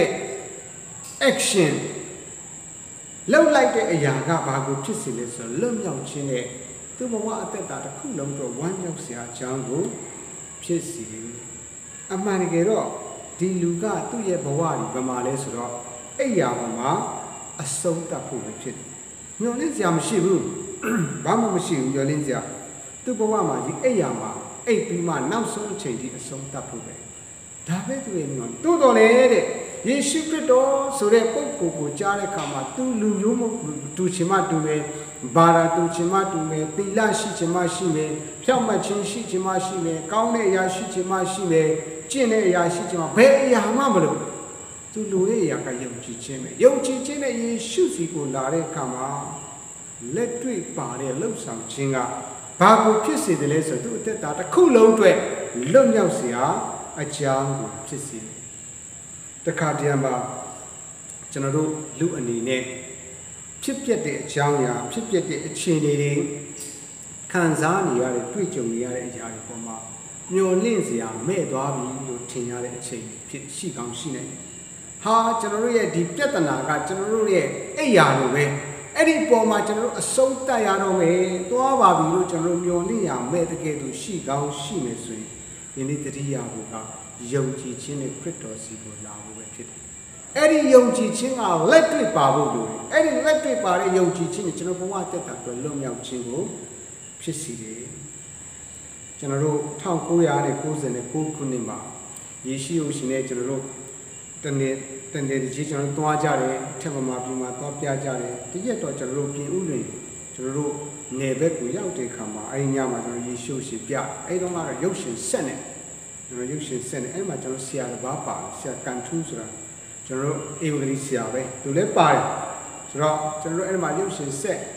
action လောက်လိုက်တဲ့အရာကဘာကိုဖြစ်စေလဲဆိုတော့လွတ်မြောက်ခြင်းနဲ့သူ့ဘဝအသက်တာတစ်ခုလုံးတော့ဝမ်းမြောက်စရာအကြောင်းကိုဖြစ်စေအမှန်တကယ်တော့ဒီလူကသူ့ရဲ့ဘဝကြီးဘယ်မှာလဲဆိုတော့အဲ့ရာပေါ်မှာအဆုံးသတ်ဖို့ပဲဖြစ်တယ်။မျောလင့်စရာမရှိဘူး။ဘာမှမရှိဘူးမျောလင့်စရာသူ့ဘဝမှာဒီအဲ့ရာမှာအိပ်ပြီးမှနောက်ဆုံးအချိန်ထိအဆုံးသတ်ဖို့ပဲ။ဒါပဲသူရဲ့မျောတိုးတော်လေတဲ့ယေရှုခရစ်တော်ဆိုတဲ့ပုဂ္ဂိုလ်ကိုကြားတဲ့အခါမှာသူလူမျိုးမတူချင်မှတူမယ်ဘာသာတူချင်မှတူမယ်သီလရှိချင်မှရှိမယ်ဖြောင့်မတ်ခြင်းရှိချင်မှရှိမယ်ကောင်းတဲ့အရာရှိချင်မှရှိမယ်ကျင့်တဲ့အရာရှိချင်မှဘယ်အရာမှမလို့သူလူရဲ့အရာကယုံကြည်ခြင်းပဲယုံကြည်ခြင်းနဲ့ယေရှုစီကိုလာတဲ့အခါမှာလက်တွေ့ပါတဲ့လှုပ်ဆောင်ခြင်းကဘာကိုဖြစ်စေတယ်လဲဆိုတော့သူ့အသက်တာတစ်ခုလုံးအတွက်လွတ်မြောက်စရာအကြောင်းကိုဖြစ်စေတယ်တခါတည်းမှာကျွန်တော်တို့လူအနေနဲ့ဖြစ်ပျက်တဲ့အကြောင်းအရာဖြစ်ပျက်တဲ့အခြေအနေတွေခံစားနေရတဲ့တွေ့ကြုံနေရတဲ့အရာတွေပေါ်မှာမျောလင့်စရာမဲ့သွားပြီလို့ထင်ရတဲ့အချိန်ဖြစ်ရှိကောင်းရှိနေတယ်။ဟာကျွန်တော်တို့ရဲ့ဒီပြဿနာကကျွန်တော်တို့ရဲ့အိယာလိုပဲအဲ့ဒီပေါ်မှာကျွန်တော်တို့အဆုံးတတ်ရတော့မယ်သွားပါပြီလို့ကျွန်တော်တို့မျောလင့်ရမဲ့တကယ်သူရှိကောင်းရှိမယ်ဆိုရင်ယနေ့တတိယဘုရားယုံကြည်ခြင်းနဲ့ခရစ်တော်စီကိုလာဖို့ပဲဖြစ်တယ်။အဲ့ဒီယုံကြည်ခြင်းကလက်တွေ့ပါဖို့လိုတယ်။အဲ့ဒီလက်တွေ့ပါတဲ့ယုံကြည်ခြင်းနဲ့ကျွန်တော်ဘဝတက်တာအတွက်လွတ်မြောက်ခြင်းကိုဖြစ်စီတယ်။ကျွန်တော်တို့၁၉၉၉ခုနှစ်မှာယေရှုကိုရှင်နဲ့ကျွန်တော်တို့တနေ့တနေ့တည်းကျွန်တော်သွားကြတယ်ထက်မှာပြည်မှာသွားပြကြတယ်တရက်တော့ကျွန်တော်တို့ပြင်ဥလွင်ကျွန်တော်တို့နေဘက်ကိုရောက်တဲ့အခါမှာအဲဒီညမှာကျွန်တော်ယေရှုရှင်ပြအဲဒီတော့ကတော့ရုပ်ရှင်ဆက်နေကျွန်တော်ရုပ်ရှင်ဆက်နေအဲဒီမှာကျွန်တော်ဆရာတစ်ပါးပါဆရာကန်ထူးဆိုတာကျွန်တော်တို့အေဝဂရီဆရာပဲသူလည်းပါတယ်ဆိုတော့ကျွန်တော်တို့အဲဒီမှာရုပ်ရှင်ဆက်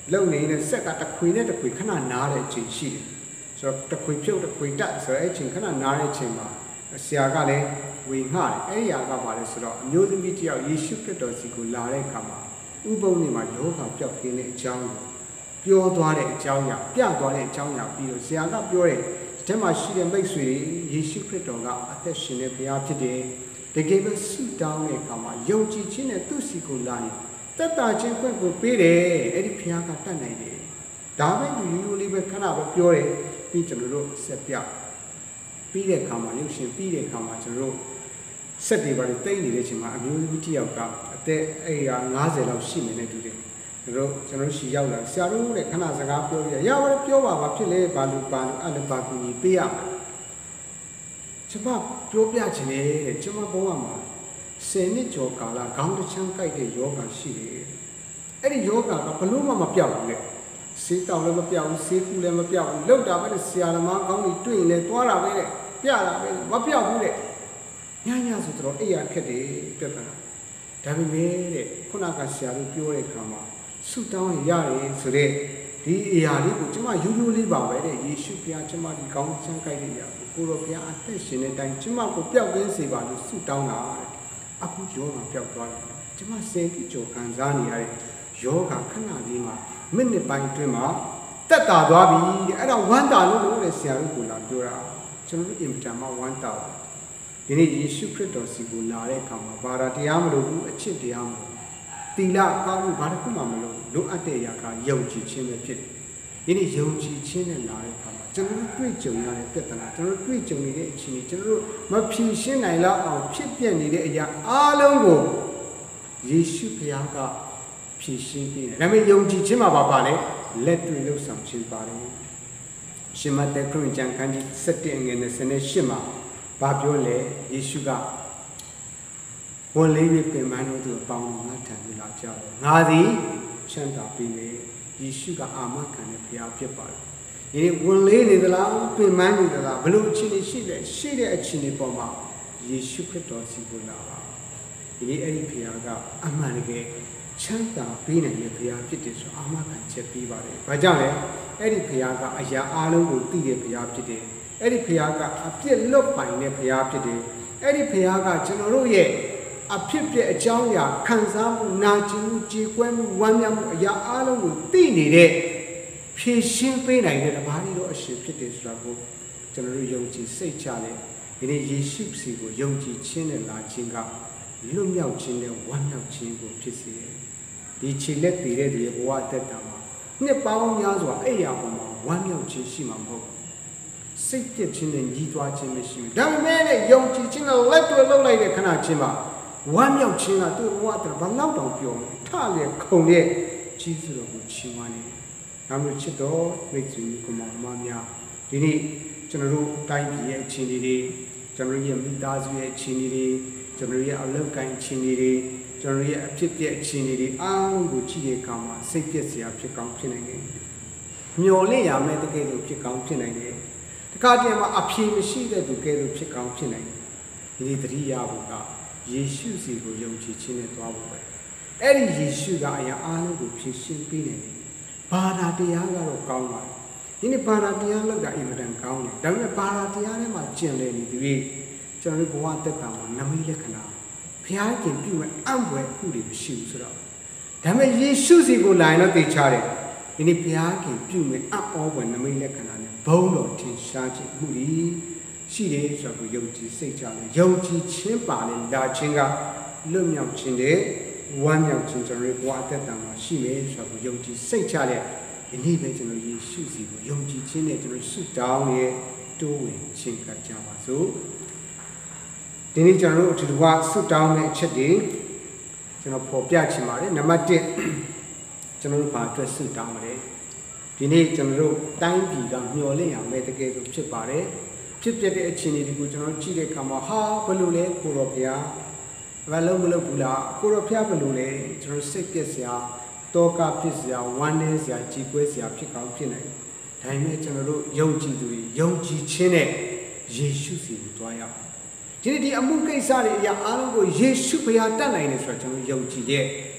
လုံနေတဲ့ဆက်ကတခွေနဲ့တခွေခဏနားတဲ့အချိန်ရှိတယ်ဆိုတော့တခွေဖြုတ်တခွေတက်ဆိုတော့အဲ့ချိန်ခဏနားတဲ့အချိန်မှာဆရာကလည်းဝေငှတယ်အဲ့ဒီဟာကပါလဲဆိုတော့အမျိုးသမီးတယောက်ယေရှုခရစ်တော်စီကိုလာတဲ့အခါမှာဥပုံနေမှာယောဂပျောက်ကင်းတဲ့အကြောင်းပြောသွားတဲ့အကြောင်းအရာပြသွားတဲ့အကြောင်းအရာပြီးတော့ဆရာကပြောတယ်ဒီထဲမှာရှိတဲ့မိတ်ဆွေယေရှုခရစ်တော်ကအသက်ရှင်တဲ့ဘုရားဖြစ်တယ်တကယ်ပဲဆုတောင်းတဲ့အခါမှာယုံကြည်ခြင်းနဲ့သူ့စီကိုလာရင်သက်တာခြင်းခွင့်ကိုပေးတယ်အဲ့ဒီဘုရားကတတ်နိုင်တယ်ဒါပဲသူရိုးရိုးလေးပဲခဏပဲပြောတယ်ပြီးကျွန်တော်တို့ဆက်ပြပြီးတဲ့အခါမှာရုပ်ရှင်ပြီးတဲ့အခါမှာကျွန်တော်တို့ဆက်တွေပါလေတိတ်နေတဲ့အချိန်မှာအမျိုးသမီးတစ်ယောက်ကအသက်အဲ့ဟာ၅၀လောက်ရှိနေတယ်တူတယ်ကျွန်တော်ကျွန်တော်ရှီရောက်လာဆရာတို့တဲ့ခဏစကားပြောပြရပါလေပြောပါပါဖြစ်လေဘာလို့ပါလို့အဲ့လိုပါကူညီပေးရမှာကျွန်မပြောပြချင်တယ်တဲ့ကျွန်မဘဝမှာဆယ်နှစ်ကျော်ကာလခေါင်းတစ်ချမ်းကိုက်တဲ့ယောဂရှိတယ်အဲ့ဒီယောဂကဘလို့မှမပြောက်ဘူးလေဆေးတောင်လည်းမပြောက်ဘူးဆေးကူလည်းမပြောက်ဘူးလောက်တာပဲဆရာသမားကောင်းကြီးတွေ့ရင်လည်းသွားတာပဲတဲ့ပြတာပဲမပြောက်ဘူးတဲ့ညညဆိုတော့အိယာခက်တယ်ပြတ်တာဒါပေမဲ့တဲ့ခုနကဆရာတို့ပြောတဲ့အခါမှာဆုတောင်းရတယ်ဆိုတဲ့ဒီအရာလေးကိုကျွန်မယူယူလေးပါပဲတဲ့ယေရှုဘုရားကျွန်မဒီကောင်းချမ်းကိုက်တဲ့အရာကိုကိုရောဘုရားအသက်ရှင်တဲ့အတိုင်းကျွန်မကိုပျောက်ကင်းစေပါလို့ဆုတောင်းတာတဲ့အခုယောဂပျောက်သွားတယ်ကျွန်မဆယ်တိကျော်ခံစားနေရတဲ့ယောဂခဏလေးမှာမိနစ်ပိုင်းအတွင်းမှာတက်တာသွားပြီတဲ့အဲ့ဒါဝမ်းတာလို့လို့ဆရာတို့ကလာပြောတာကျွန်တော်တို့အင်မတန်မှဝမ်းတာဒီနေ့ယေရှုခရစ်တော်စီကိုလာတဲ့အခါမှာဘာသာတရားမလို့ဘူးအချစ်တရားမလို့တီလကောင်းမှုဘာတစ်ခုမှမလို့လိုအပ်တဲ့အရာကယုံကြည်ခြင်းပဲဖြစ်တယ်ဒီနေ့ယုံကြည်ခြင်းနဲ့လာတဲ့အခါမှာကျွန်တော်တို့တွေ့ကြုံရတဲ့ပြဿနာကျွန်တော်တို့တွေ့ကြုံနေတဲ့အခြေအနေကျွန်တော်တို့မဖြေရှင်းနိုင်လောက်အောင်ဖြစ်ပြနေတဲ့အရာအားလုံးကိုယေရှုဘုရားကဖြေရှင်းပေးတယ်ဒါပေမဲ့ယုံကြည်ခြင်းမှာပါပါလေလက်တွေ့လှုပ်ဆောင်ခြင်းပါတယ်ရှင်မသက်ခရစ်ယာန်ခန်းကြီး၁၁အငယ်၂၈မှာဘာပြောလဲယေရှုကဝန်လေးပြီးပြင်ပန်းတို့သူအပေါင်းငါထံပြီးလာကြတော့ငါသည်ချမ်းသာပြီးလေယေရှုကအာမခံတဲ့ဘုရားဖြစ်ပါတယ်ဒီနေ့ဝန်လေးနေသလားပြင်ပန်းနေသလားဘလို့အခြေအနေရှိလဲရှိတဲ့အခြေအနေပေါ်မှာယေရှုခရစ်တော်စီကိုလာပါဒီနေ့အဲ့ဒီဘုရားကအမှန်တကယ်ချမ်းသာပေးနိုင်တဲ့ဘုရားဖြစ်တယ်ဆိုအာမခံချက်ပေးပါတယ်။ဘာကြောင့်လဲအဲ့ဒီဘုရားကအရာအလုံးကိုသိတဲ့ဘုရားဖြစ်တယ်။အဲ့ဒီဘုရားကအပြစ်လွတ်ပိုင်တဲ့ဘုရားဖြစ်တယ်။အဲ့ဒီဘုရားကကျွန်တော်တို့ရဲ့အဖြစ်ပြအကြောင်းအရာခံစားမှုနာကျင်မှုကြေကွဲမှုဝမ်းမြောက်မှုအရာအလုံးကိုသိနေတဲ့ဖြည့်ရှင်းပေးနိုင်တဲ့တပါးကြီးတော့အရှင်ဖြစ်တယ်ဆိုတာကိုကျွန်တော်တို့ယုံကြည်စိတ်ချတယ်။ဒီနေ့ယေရှုစီကိုယုံကြည်ခြင်းနဲ့လာခြင်းကလွတ်မြောက်ခြင်းနဲ့ဝမ်းမြောက်ခြင်းကိုဖြစ်စေတယ်။ဒီခြေလက်တည်တဲ့ဒီဘဝအသက်တာမှာနှစ်ပေါင်းများစွာအဲ့ရပေါ်မှာဝမ်းမြောက်ခြင်းရှိမှာမဟုတ်ဘူးစိတ်ပြည့်ခြင်းနဲ့ညီးတွားခြင်းမရှိဘူးဒါပေမဲ့လည်းယုံကြည်ခြင်းနဲ့လက်တွေ့လှုပ်လိုက်တဲ့ခဏချင်းမှာဝမ်းမြောက်ခြင်းကသူ့ဘဝအသက်ဘာလောက်တောင်ပြောမလဲထလေခုံရဲ့ကြီးစွာကိုချီးမွမ်းနေတယ်ဒါမျိုးချစ်တော်မိတ်ဆွေကမောင်မများဒီနေ့ကျွန်တော်တို့တိုင်းပြည်ရဲ့အခြေအနေတွေကျွန်တော်ရဲ့မိသားစုရဲ့အခြေအနေတွေကျွန်တော်ရဲ့အလုပ်ကိုင်းအခြေအနေတွေကျွန်တော်ရဲ့အဖြစ်ပြက်အခြေအနေတွေအားလုံးကိုကြည့်တဲ့အခါမှာစိတ်ပြည့်စရာဖြစ်ကောင်းဖြစ်နိုင်တယ်။မျော်လင့်ရမယ့်တကယ်လို့ဖြစ်ကောင်းဖြစ်နိုင်တယ်။တခါတည်းမှာအဖြေမရှိတဲ့သူကဲလို့ဖြစ်ကောင်းဖြစ်နိုင်တယ်။ဒီနေ့တတိယဘုရားယေရှုစီကိုယုံကြည်ခြင်းနဲ့သွားဖို့ပဲ။အဲ့ဒီယေရှုကအရာအားလုံးကိုဖြည့်ရှင်းပေးနိုင်တယ်။ဘာသာတရားကတော့ကောင်းပါတယ်။ဒီနေ့ဘာသာတရားလောက်တာအင်မတန်ကောင်းတယ်။ဒါပေမဲ့ဘာသာတရားထဲမှာကျင့်လည်နေသူတွေကျွန်တော်တို့ဘဝတက်တာမှာနမိတ်လက္ခဏာဘုရားခင်ပြုမဲ့အံ့ဖွယ်ခုတွေမရှိဘူးဆိုတော့ဒါပေမဲ့ယေရှုစီကိုလာရင်တော့သိချတယ်ဒီနေ့ဘုရားခင်ပြုမဲ့အံ့ဩဖွယ်နမိတ်လက္ခဏာနဲ့ဘုန်းတော်ထင်ရှားခြင်းမှုတွေရှိတယ်ဆိုတော့ယုံကြည်စိတ်ချတယ်ယုံကြည်ခြင်းပါလေလာခြင်းကလွတ်မြောက်ခြင်းတဲ့ဝမ်းမြောက်ခြင်းကျွန်တော်တို့ဘဝအသက်တာမှာရှိမယ်ဆိုတော့ယုံကြည်စိတ်ချတဲ့ဒီနေ့ပဲကျွန်တော်ယေရှုစီကိုယုံကြည်ခြင်းနဲ့ကျွန်တော်ဆုတောင်းရဲ့တိုးဝင်ခြင်းကကြပါစို့ဒီနေ့ကျွန်တော်တို့အထူးကဆုတောင်းတဲ့အချက်တွေကျွန်တော်ပေါ်ပြချင်ပါတယ်နံပါတ်၁ကျွန်တော်တို့ဘာအတွက်ဆုတောင်းမလဲဒီနေ့ကျွန်တော်တို့တိုင်းပြည်ကမျှော်လင့်ရမယ်တကယ်ဆိုဖြစ်ပါတယ်ဖြစ်ပြတဲ့အခြေအနေတွေကိုကျွန်တော်ကြည့်တဲ့အခါမှာဟာဘယ်လိုလဲကိုရောဘုရားဘာလို့မလုပ်ဘူးလားကိုရောဘုရားဘယ်လိုလဲကျွန်တော်စိတ်ပြည့်စရာတောကဖြစ်စရာဝမ်းနည်းစရာကြည်ကွဲစရာဖြစ်ကောင်းဖြစ်နိုင်ဒါပေမဲ့ကျွန်တော်တို့ယုံကြည်သူတွေယုံကြည်ခြင်းနဲ့ယေရှုစီကိုတွားရအောင်ဒီနေ့ဒီအမှုကိစ္စတွေအရာအားလုံးကိုယေရှုဘုရားတတ်နိုင်တယ်ဆိုတော့ကျွန်တော်ယုံကြည်ရဲ့ယ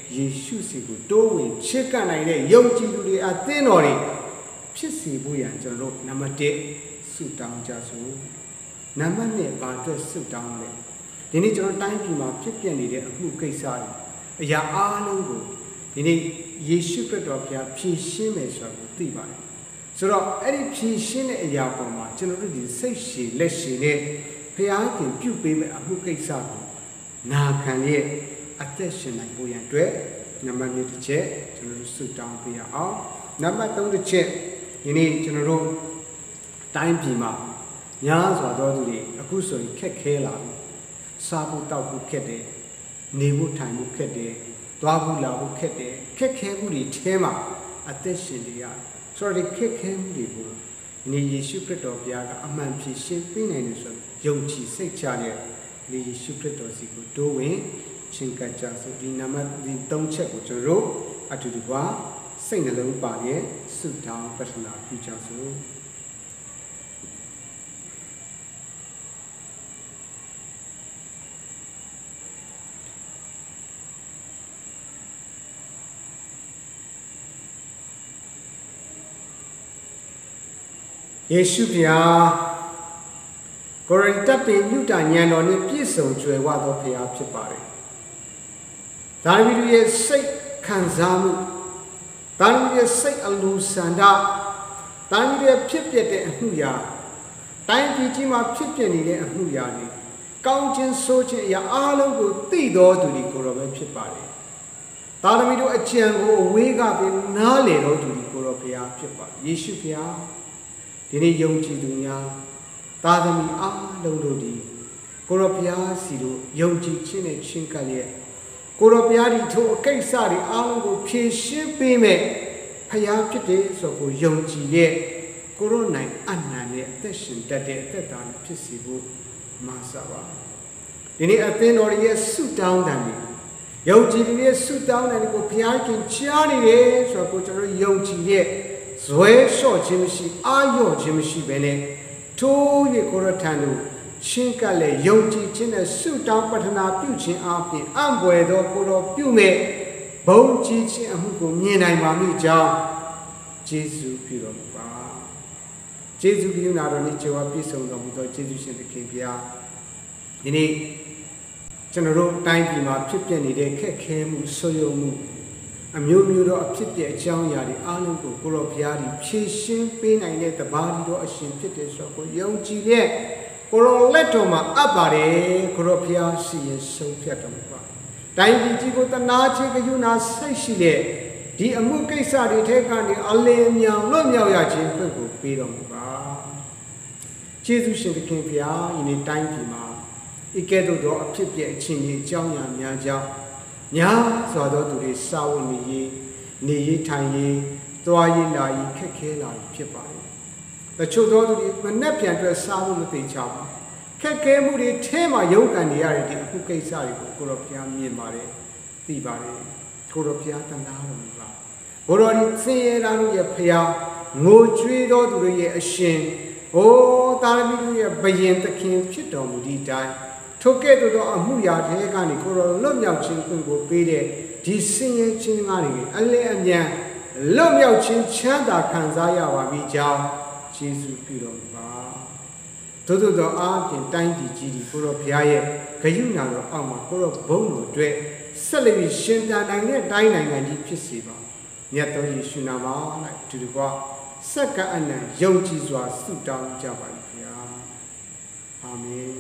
ယေရှုစီကိုတိုးဝင်ချစ်ကပ်နိုင်တဲ့ယုံကြည်သူတွေအသင်းတော်တွေဖြစ်စေဖို့ရန်ကျွန်တော်တို့နံပါတ်တစ်ဆုတောင်းကြစို့နံပါတ်နှစ်ဘာအတွက်ဆုတောင်းလဲဒီနေ့ကျွန်တော်တိုင်းပြည်မှာဖြစ်ပျက်နေတဲ့အမှုကိစ္စတွေအရာအားလုံးကိုဒီနေ့ယေရှုခရစ်တော်ဘုရားဖြည့်ရှင်းမယ်ဆိုတာကိုသိပါတယ်ဆိုတော့အဲ့ဒီဖြည့်ရှင်းတဲ့အရာပေါ်မှာကျွန်တော်တို့ဒီစိတ်ရှည်လက်ရှည်နဲ့ဘုရားခင်ပြုပေးမဲ့အမှုကိစ္စကိုနာခံရဲ့အသက်ရှင်နိုင်ဖို့ရန်အတွက်နံပါတ်တစ်ချက်ကျွန်တော်တို့ဆုတောင်းပေးရအောင်နံပါတ်သုံးတစ်ချက်ဒီနေ့ကျွန်တော်တို့တိုင်းပြည်မှာများစွာသောသူတွေအခုဆိုရင်ခက်ခဲလာပြီစားဖို့တောက်ဖို့ခက်တယ်နေဖို့ထိုင်ဖို့ခက်တယ်သွားဖို့လာဖို့ခက်တယ်ခက်ခဲမှုတွေထဲမှာအသက်ရှင်နေရတယ်ဆိုတော့ဒီခက်ခဲမှုတွေကိုဒီနေ့ယေရှုခရစ်တော်ဘုရားကအမှန်ဖြေရှင်းပေးနိုင်တယ်ဆိုတော့ယုံကြည်စိတ်ချတဲ့ဒီယေရှုခရစ်တော်စီကိုတိုးဝင်ချင်းကကြဆိုဒီနံပါတ်ဒီသုံးချက်ကိုကျွန်တော်တို့အတူတူပါစိတ်နှလုံးပါရဲ့ဆုတောင်းပတ္ထနာပြုကြစို့ယေရှုဘုရားကိုရိတပင်မြုတာဉာဏ်တော်နဲ့ပြည့်စုံကြွယ်ဝသောဘုရားဖြစ်ပါတယ်။ဒါဝိဒ်ရဲ့စိတ်ခံစားမှုဒါဝိဒ်ရဲ့စိတ်အလိုဆန္ဒဒါဝိဒ်ရဲ့ဖြစ်ပျက်တဲ့အမှုရာတိုင်းပြည်ကြီးမှာဖြစ်ပျက်နေတဲ့အမှုရာတွေကောင်းခြင်းဆိုးခြင်းအရာအားလုံးကိုသိတော်သူတွေကိုတော့ပဲဖြစ်ပါတယ်။ဒါဝိဒ်တို့အကြံကိုအဝေးကပင်နားလေတော်သူတွေကိုတော့ဘုရားဖြစ်ပါတယ်။ယေရှုဘုရားဒီနေ့ယုံကြည်သူများသာသမီအားလုံးတို့ဒီကိုရောဘုရားစီတို့ယုံကြည်ခြင်းနဲ့ချင်းကပ်လျက်ကိုရောဘုရားဒီထိုအကိစ္စတွေအားလုံးကိုဖြေရှင်းပေးမယ်ဘုရားဖြစ်တယ်ဆိုကိုယုံကြည်ရဲ့ကိုရောနိုင်အနန္တနဲ့အသက်ရှင်တတ်တဲ့အသက်တာဖြစ်စီဖို့မှာစားပါဒီနေ့အသင်းတော်ရဲ့ဆုတောင်းတယ်ယုံကြည်တဲ့ဆုတောင်းတယ်ကိုဘုရားခင်ကြားနေတယ်ဆိုတော့ကိုကျွန်တော်ယုံကြည်ရဲ့ဇွဲလျှော့ခြင်းမရှိအာရော့ခြင်းမရှိဘဲနဲ့ထိုး၍ကိုရထံတို့ချင်းကလည်းယုံကြည်ခြင်းနဲ့ဆုတောင်းပတ္ထနာပြုခြင်းအပြင်အံ့ဘွယ်သောကိုတော်ပြုမဲ့ဘုံကြည်ခြင်းအမှုကိုမြင်နိုင်ပါမိကြောင်းယေရှုပြုတော်မူပါယေရှုပြုနာတော်နဲ့ကျေဝါပြည့်စုံတော်မူသောယေရှုရှင်သခင်ဘုရားဒီနေ့ကျွန်တော်တို့တိုင်းပြည်မှာဖြစ်ပျက်နေတဲ့ခက်ခဲမှုဆွေးယုံမှုအမျိုးမျိုးသောအဖြစ်ပြအကြောင်းအရာတွေအားလုံးကိုကိုရောဘုရားသည်ဖြည့်ရှင်းပေးနိုင်တဲ့တပါးဒီတော့အရှင်ဖြစ်တယ်ဆိုတော့ကိုယုံကြည်တဲ့ကိုရောလက်တော်မှာအပ်ပါတယ်ကိုရောဘုရားရှိရင်ဆုံးဖြတ်တော်မူပါတိုင်းပြည်ကြီးကိုတနာခြင်းကယူနာစိတ်ရှိတဲ့ဒီအမှုကိစ္စတွေထဲကနေအလင်းမြောင်လွတ်မြောက်ရခြင်းအတွက်ကိုပေးတော်မူပါကျေးဇူးရှင်သခင်ဘုရားယနေ့တိုင်းပြည်မှာဤကဲ့သို့သောအဖြစ်ပြအချင်းကြီးအကြောင်းအရာများကြောင့်ညာစွာသောသူတွေစာဝတ်နေရေးနေရေးထိုင်ရေးသွားရေးလာရေးခက်ခဲလာဖြစ်ပါတယ်။တချို့သောသူတွေမနှက်ပြန်အတွက်စားဖို့မသိချဘူး။ခက်ခဲမှုတွေထဲမှာရုန်းကန်နေရတဲ့ဒီအခုကိစ္စတွေကိုကိုတော်ဘုရားမြင်ပါတယ်။သိပါတယ်။ကိုတော်ဘုရားတန်တာတော်မူပါ။ကိုတော်ဒီဆင်းရဲသားတို့ရဲ့ဘုရားငိုကြွေးသောသူတွေရဲ့အရှင်။အိုးတာရမီတို့ရဲ့ဘယင်သခင်ဖြစ်တော်မူသည့်တိုင်ထိုကဲ့သို့သောအမှုရာတွေကနေကိုယ်တော်လွတ်မြောက်ခြင်းကိုပေးတဲ့ဒီဆင်းရဲခြင်းကားတွေအလင်းအမြန်လွတ်မြောက်ခြင်းချမ်းသာခံစားရပါပြီကြောင်းယေရှုပြုတော်မူပါသို့သောအားဖြင့်တိုင်းပြည်ကြီးဒီကိုယ်တော်ဘုရားရဲ့ဂရုဏာတော်အောက်မှာကိုယ်တော်ဘုန်းတော်အတွက်ဆက်လက်ပြီးရှင်သန်နိုင်တဲ့တိုင်းနိုင်ငံကြီးဖြစ်စေပါမြတ်တော်ယေရှုနာမ၌တူတူကစက္ကအနံယုံကြည်စွာဆုတောင်းကြပါဘုရားအာမင်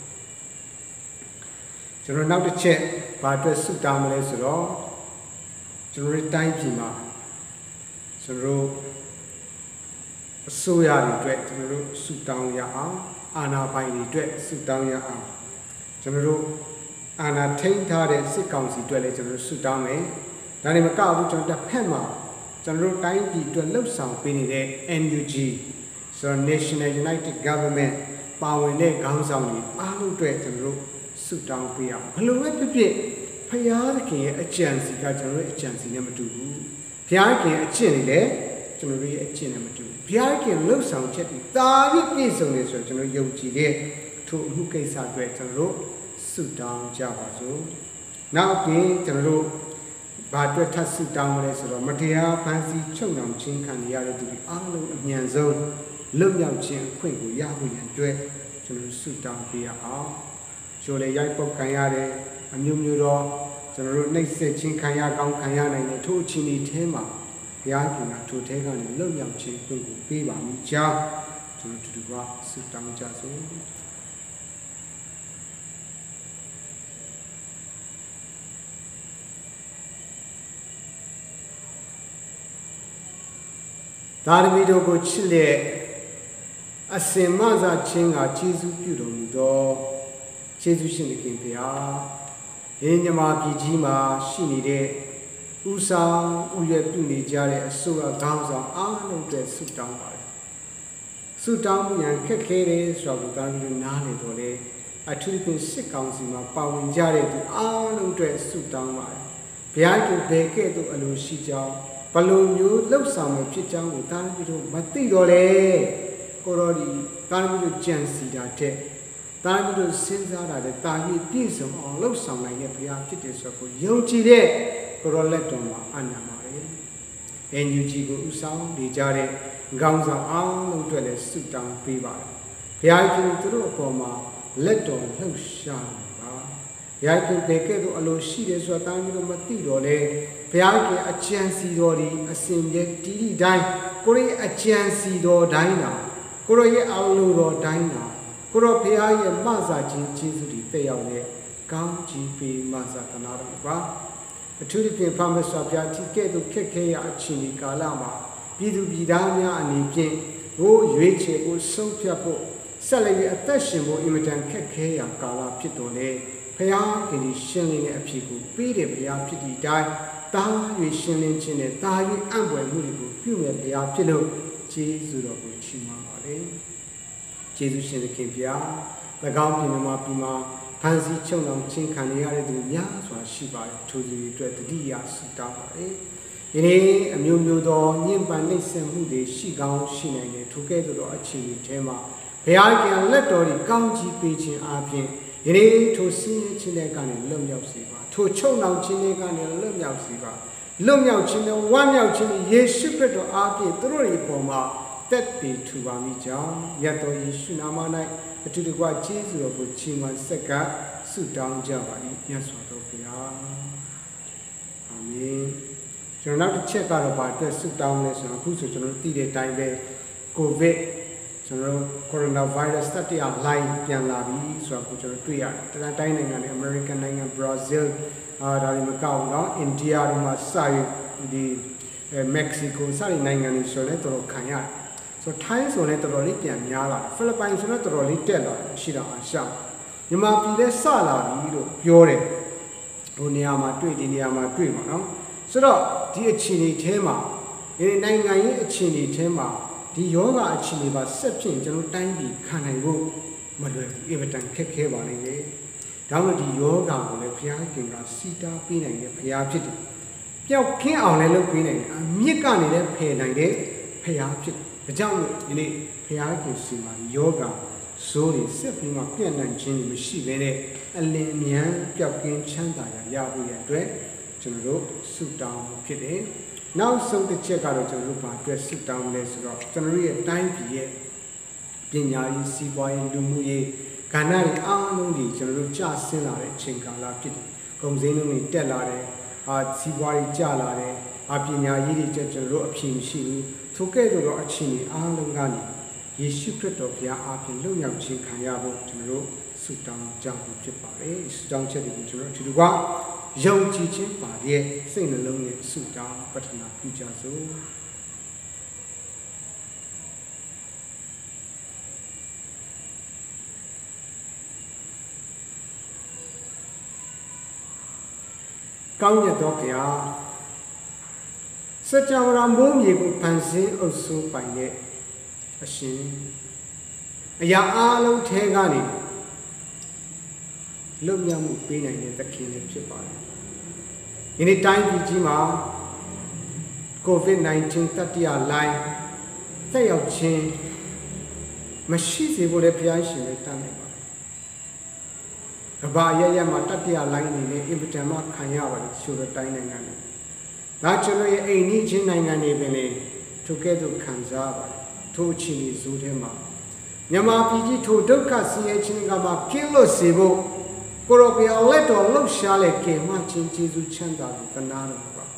ကျွန်တော်နောက်တစ်ချက်ဘာအတွက်ဆုတောင်းမလဲဆိုတော့ကျွန်တော်တို့တိုင်းပြည်မှာကျွန်တော်တို့အစိုးရတွေအတွက်ကျွန်တော်တို့ဆုတောင်းရအောင်အာဏာပိုင်တွေအတွက်ဆုတောင်းရအောင်ကျွန်တော်တို့အာဏာထိန်းထားတဲ့စစ်ကောင်စီအတွက်လည်းကျွန်တော်တို့ဆုတောင်းမယ်ဒါနဲ့မကဘူးကျွန်တော်တစ်ဖက်မှာကျွန်တော်တို့တိုင်းပြည်အတွက်လှုပ်ဆောင်ပေးနေတဲ့ N U G ဆိုတော့ National United Government ပါဝင်တဲ့ခေါင်းဆောင်တွေအားလုံးအတွက်ကျွန်တော်တို့ဆုတောင်းပေးအောင်ဘလို့ပဲဖြစ်ဖြစ်ဖယားသခင်ရဲ့အကြံစီကကျွန်တော်တို့အကြံစီနဲ့မတူဘူးဘုရားခင်အကျင့်တွေလည်းကျွန်တော်တို့ရဲ့အကျင့်နဲ့မတူဘူးဘုရားခင်လှုပ်ဆောင်ချက်တွေတာပြီးပြည့်စုံနေဆိုကျွန်တော်ယုံကြည်တဲ့ထိုအမှုကိစ္စအတွက်ကျွန်တော်တို့ဆုတောင်းကြပါစို့နောက်ပြီးကျွန်တော်တို့ဘာအတွက်ထပ်ဆူတောင်းမလဲဆိုတော့မတရားဖန်ဆီးချုပ်နှောင်ခြင်းခံရတဲ့သူတွေအားလုံးအမြန်ဆုံးလွတ်မြောက်ခြင်းအခွင့်ကိုရဖို့ရန်အတွက်ကျွန်တော်ဆူတောင်းပေးရအောင်ချိုလေရိုက်ပုတ်ခံရတဲ့အမျိုးမျိုးသောကျွန်တော်တို့နှိပ်စက်ခြင်းခံရကောင်းခံရနိုင်တဲ့ထိုအခြေအနေထဲမှာဘုရားခင်ကထိုထဲကနေလွတ်မြောက်ခြင်းအခွင့်ကိုပေးပါမိကြောင်းကျွန်တော်တူတူကဆူတောင်းကြစို့ဒါရမီတို့ကိုချစ်တဲ့အစင်မစာချင်းကကျေးဇူးပြုတော်မူသောကျေးဇူးရှင်သခင်ဖေဟာဒီညမာပြည်ကြီးမှာရှိနေတဲ့ဥဆောင်ဥရွယ်ပြုနေကြတဲ့အစိုးရခေါင်းဆောင်အားလုံးအတွက်ဆုတောင်းပါတယ်ဆုတောင်းမှုရန်ခက်ခဲတယ်ဆိုတော့ဒါမျိုးနားလေတော့လေအထူးသဖြင့်စစ်ကောင်စီမှာပါဝင်ကြတဲ့သူအားလုံးအတွက်ဆုတောင်းပါတယ်ဘုရားရှင်ဘယ်ကဲ့သို့အလိုရှိကြောင်းဘလိုမျိုးလှုပ်ဆောင်မှုဖြစ်ကြောင်းကိုတားပြီးတော့မသိတော့လေကိုရောဒီတားပြီးတော့ကြံစီတာတဲ့တားပြီးတော့စဉ်းစားတာတဲ့တာပြီးပြည့်စုံအောင်လှုပ်ဆောင်နိုင်တဲ့ဘုရားဖြစ်တယ်ဆိုတော့ယုံကြည်တဲ့ကိုရောလက်တော်မှာအနာပါတယ်။ အန် ယူ ဂျီ ကိုဥဆောင်နေကြတဲ့ခေါင်းဆောင်အားလုံးအတွက်လည်းဆုတောင်းပေးပါတယ်။ဘုရားရှင်သူတို့အပေါ်မှာလက်တော်လှုပ်ရှားပါ။ဘုရားရှင်ဘယ်ကဲ့သို့အလိုရှိတယ်ဆိုတာတားပြီးတော့မသိတော့လေဘုရားခင်အကြံစီတော်ဒီအစဉ်ရဲ့တီတီတိုင်းကိုရဲ့အကြံစီတော်တိုင်းနာကိုရဲ့အလိုတော်တိုင်းနာကိုရောဘုရားရဲ့မဆာခြင်းကျေးဇူးတွေတက်ရောက်တဲ့ကောင်းကြီးပေးမဆာသနာတော်ပါအထူးသဖြင့်ဖမဆာပြတိကဲ့သို့ခက်ခဲရအချိန်ဒီကာလမှာပြည်သူပြည်သားများအနေဖြင့်ဘိုးရွေးချယ်ကိုဆုံးဖြတ်ဖို့ဆက်လက်ရအသက်ရှင်ဖို့အင်မတန်ခက်ခဲရကာလဖြစ်တော်လေဘုရားခင်ဒီရှင်းလင်းတဲ့အဖြစ်ကိုပေးတယ်ဘုရားဖြစ်ဒီတိုင်းတာ၍ရှင်းလင်းခြင်းနဲ့တာ၍အံ့ဖွယ်မှုတွေကိုပြုမဲ့ဘုရားဖြစ်လို့ကျေးဇူးတော်ကိုချီးမွမ်းပါလေကျေးဇူးရှင်သခင်ဘုရား၎င်းပြည်မှာပြည်မှာဖန်ဆီးချုပ်နှောင်ခြင်းခံရတဲ့သူများစွာရှိပါတယ်ထိုသူတွေအတွက်တတိယဆုတောင်းပါတယ်ဒီနေ့အမျိုးမျိုးသောညှဉ်းပန်းနှိပ်စက်မှုတွေရှိကောင်းရှိနိုင်တယ်ထိုကဲ့သို့သောအခြေအနေထဲမှာဘုရားခင်လက်တော်ဒီကောင်းကြီးပေးခြင်းအပြင်ဒီနေ့ထိုဆင်းရဲခြင်းတွေကနေလွတ်မြောက်စေပါထိုချုပ်နှောင်ခြင်းတွေကနေလွတ်မြောက်စေပါလွတ်မြောက်ခြင်းနဲ့ဝမ်းမြောက်ခြင်းနဲ့ယေရှုခရစ်တော်အားဖြင့်သူတို့ရဲ့ပုံမှာတက်တည်ထူပါမိကြောင်းမြတ်တော်ယေရှုနာမ၌အတူတကွကျေးဇူးတော်ကိုချီးမွမ်းဆက်ကဆုတောင်းကြပါ၏မြတ်စွာဘုရားအာမင်ကျွန်တော်နောက်တစ်ချက်ကတော့ဘာအတွက်ဆုတောင်းလဲဆိုတော့အခုဆိုကျွန်တော်သိတဲ့အတိုင်းပဲကိုဗစ်ကျွန်တော်ကိုရိုနာဗိုင်းရပ်စ်တတိယလှိုင်းပြန်လာပြီဆိုတော့ကျွန်တော်တွေ့ရတယ်တတိုင်းနိုင်ငံတွေအမေရိကန်နိုင်ငံဘရာဇီးအာဒါတွေမကောက်တော့အိန္ဒိယတွေမှာစရဒီမက္ကဆီကိုစတဲ့နိုင်ငံတွေဆိုလည်းတော်တော်ခံရတယ်ဆိုတော့ထိုင်းဆိုလည်းတော်တော်လေးပြန်များလာတယ်ဖိလစ်ပိုင်ဆိုလည်းတော်တော်လေးတက်လာတယ်ရှိတာအရှောင်းမြန်မာပြည်လည်းစလာပြီလို့ပြောတယ်ဟိုနေရာမှာတွေ့ဒီနေရာမှာတွေ့ပါနော်ဆိုတော့ဒီအခြေအနေထဲမှာဒီနိုင်ငံရေးအခြေအနေထဲမှာဒီယောဂအခြေအနေပါဆက်ဖြင့်ကျွန်တော်တိုင်းပြည်ခံနိုင်ဖို့မလွယ်ဘူးအင်မတန်ခက်ခဲပါလိမ့်မယ်ဒါမှမဟုတ်ဒီယောဂကိုလည်းဘုရားခင်ကစီတာပေးနိုင်တဲ့ဘုရားဖြစ်တယ်ပျောက်ကင်းအောင်လည်းလုပ်ပေးနိုင်တယ်အမြင့်ကနေလည်းဖယ်နိုင်တဲ့ဘုရားဖြစ်တယ်ဒါကြောင့်ဒီနေ့ဘုရားကိုစီမှာယောဂဇိုးတွေဆက်ပြီးမှပြန့်နှံ့ခြင်းမရှိဘဲနဲ့အလင်းမြန်ပျောက်ကင်းချမ်းသာရရဖို့ရအတွက်ကျွန်တော်တို့ဆုတောင်းဖြစ်တယ်နောက်ဆုံးတစ်ချက်ကတော့ကျွန်တော်တို့ဘာအတွက်ဆုတောင်းလဲဆိုတော့ကျွန်တော်တို့ရဲ့တိုင်းပြည်ရဲ့ပညာရေးစီးပွားရေးလူမှုရေးကဏ္ဍတွေအားလုံးတွေကျွန်တော်တို့ကျဆင်းလာတဲ့အချိန်ကာလဖြစ်တယ်။ကုန်စည်နှုန်းတွေတက်လာတယ်။အာစီးပွားရေးကျလာတယ်။အာပညာရေးတွေကျွန်တော်တို့အဖြစ်မရှိဘူး။ထိုကဲ့သို့သောအခြေအနေအားလုံးကနေယေရှုခရစ်တော်ဘုရားအားဖြင့်လွတ်မြောက်ခြင်းခံရဖို့ကျွန်တော်တို့ဆုတောင်းကြဖို့ဖြစ်ပါတယ်။ဆုတောင်းချက်တွေကိုကျွန်တော်တို့ဒီလိုကယုံကြည်ခြင်းပါတဲ့စိတ်နှလုံးနဲ့ဆုတောင်းပတ္ထနာပြုကြစို့ကောင်းမြတ်သောဘုရားစัจ java ရာမိုးမြေကိုဖန်ဆင်းအုပ်စိုးပိုင်တဲ့အရှင်အရာအလုံးထဲကနေလွတ်မြောက်မှုပေးနိုင်တဲ့သခင်လည်းဖြစ်ပါတယ်။ဒီနေ့တိုင်းပြည်ကြီးမှာ ကိုဗစ် ၁၉ တတိယလှိုင်းသက်ရောက်ခြင်းမရှိစေဖို့လည်းဘုရားရှင်လည်းတတ်နိုင်ပါတယ်။ကမ္ဘာရရမှာတတိယလှိုင်းနေနဲ့အင်ပတန်မှခံရပါတယ်ဆိုတော့တိုင်းနိုင်ငံတွေဒါကျွန်တော်ရဲ့အိမ်နီးချင်းနိုင်ငံတွေပင်လေထိုကဲ့သို့ခံစားပါထိုအခြေအနေဇိုးထဲမှာမြန်မာပြည်ကြီးထိုဒုက္ခဆင်းရဲခြင်းကမှကင်းလွတ်စေဖို့ကိုရောဘုရားလက်တော်လှုပ်ရှားလေကင်မချင်းကျေးဇူးချမ်းသာကိုတနာတော်ပါ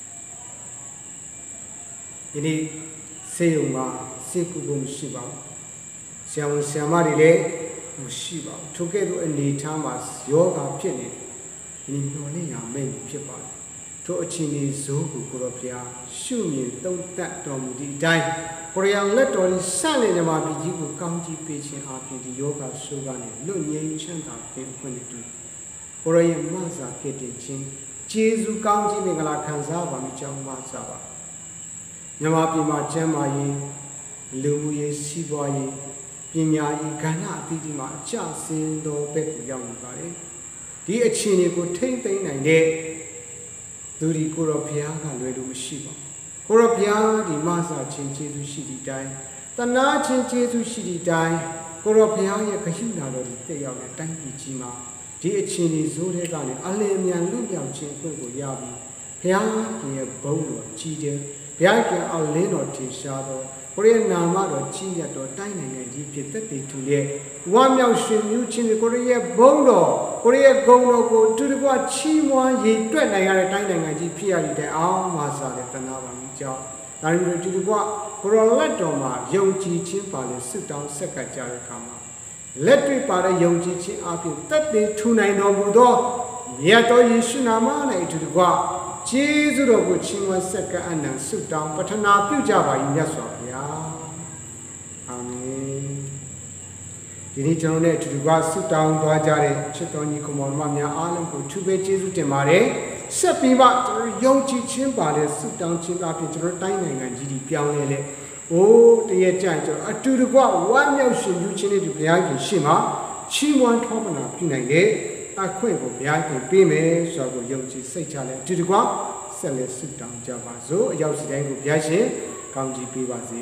ဒီနေ့စေယုံမှာစေကူကုန်ရှိပါဘူးဆရာဝန်ဆရာမတွေလည်းမရှိပါဘူးထိုကဲ့သို့အနေထားမှာယောဂဖြစ်နေဒီမျော်လင့်ရမယ့်ဖြစ်ပါတယ်ထိုအခြေအနေဇိုးကိုကိုရောဘုရားရှုမြင်သုံးသပ်တော်မူသည့်အတိုင်းကိုရီးယားလက်တော်ဆန့်နေမြန်မာပြည်ကြီးကိုကောင်းကြီးပေးခြင်းအပြင်ဒီယောဂဆိုးကနေလွတ်ငြိမ်းချမ်းသာခြင်းအခွင့်အရေးကိုကိုရီးယားမဆာကတည်ခြင်းကျေးဇူးကောင်းကြီးမင်္ဂလာခံစားပါမိကြောင်းမဆာပါမြန်မာပြည်မှာကျမ်းမာရေးလူမှုရေးစီးပွားရေးပညာရေးကဏ္ဍအသီးသီးမှာအကျဆင်းသောဘက်ကိုရောက်နေပါတယ်ဒီအခြေအနေကိုထိမ့်သိမ်းနိုင်တဲ့သူဒီကိုရောဘုရားကလွယ်လို့မရှိပါဘူးကိုရောဘုရားဒီမဆာချင်းကျေးဇူးရှိသည့်တိုင်တနာချင်းကျေးဇူးရှိသည့်တိုင်ကိုရောဘုရားရဲ့ဂရုဏာတော်ကိုတက်ရောက်တဲ့တိုင်းပြည်ကြီးမှာဒီအခြေအနေဇိုးတဲ့ကနေအလင်းမြန်လူပြောင်ခြင်းကိုကိုရပြီးဘုရားရှင်ရဲ့ဘုန်းတော်ကြီးတယ်ဘုရားရှင်အောင်လင်းတော်ထင်ရှားတော်ကိုရီးယားနာမတော်ကြီးမြတ်တော်တိုင်းနိုင်ငံကြီးဖြစ်သက်တည်ထူတဲ့ဝမ်းမြောက်ရှင်မြူးခြင်းကိုရီးယားဘုန်းတော်ကိုရီးယားဂုဏ်တော်ကိုတူတကွချီးမွမ်းရည်တွက်နိုင်ရတဲ့တိုင်းနိုင်ငံကြီးဖြစ်ရတဲ့အောင်မာစာတဲ့တနာပါမိကြောင်းဒါမျိုးတူတကွကိုရောလက်တော်မှာယုံကြည်ခြင်းပါလေစစ်တောင်းဆက်ကကြတဲ့အခါမှာလက်တွေ့ပါတဲ့ယုံကြည်ခြင်းအပြင်သက်တည်ထူနိုင်တော်မူသောမြတ်တော်ယေရှုနာမ၌အတူတကွကျေးဇူးတော်ကိုချီးမွမ်းဆက်ကအနံဆုတောင်းပထနာပြုကြပါ၏မြတ်စွာဘုရားအာမင်ဒီနေ့ကျွန်တော်နဲ့အတူတကွဆုတောင်းသွားကြတဲ့ချစ်တော်ညီကောင်မောင်မများအားလုံးကိုထူးပဲကျေးဇူးတင်ပါတယ်ဆက်ပြီးမှကျွန်တော်ယုံကြည်ခြင်းပါတဲ့ဆုတောင်းခြင်းအပြင်ကျွန်တော်တိုင်းနိုင်ငံကြီးဒီပြောင်းလဲလဲအိုးတရက်ကြိုင်ကျွန်တော်အတူတကွဝမ်းမြောက်ရှင်ပြုခြင်းတွေဘုရားကြီးရှင်မှာချီးမွမ်းထောပနာပြုနိုင်တယ်အခွင့်ကိုဘုရားခင်ပေးမယ်ဆိုတော့ယုံကြည်စိတ်ချလဲအတူတကွဆက်လက်ဆုတောင်းကြပါစို့အရောက်စီတိုင်းကိုဘုရားရှင်ကောင်းကြီးပေးပါစေ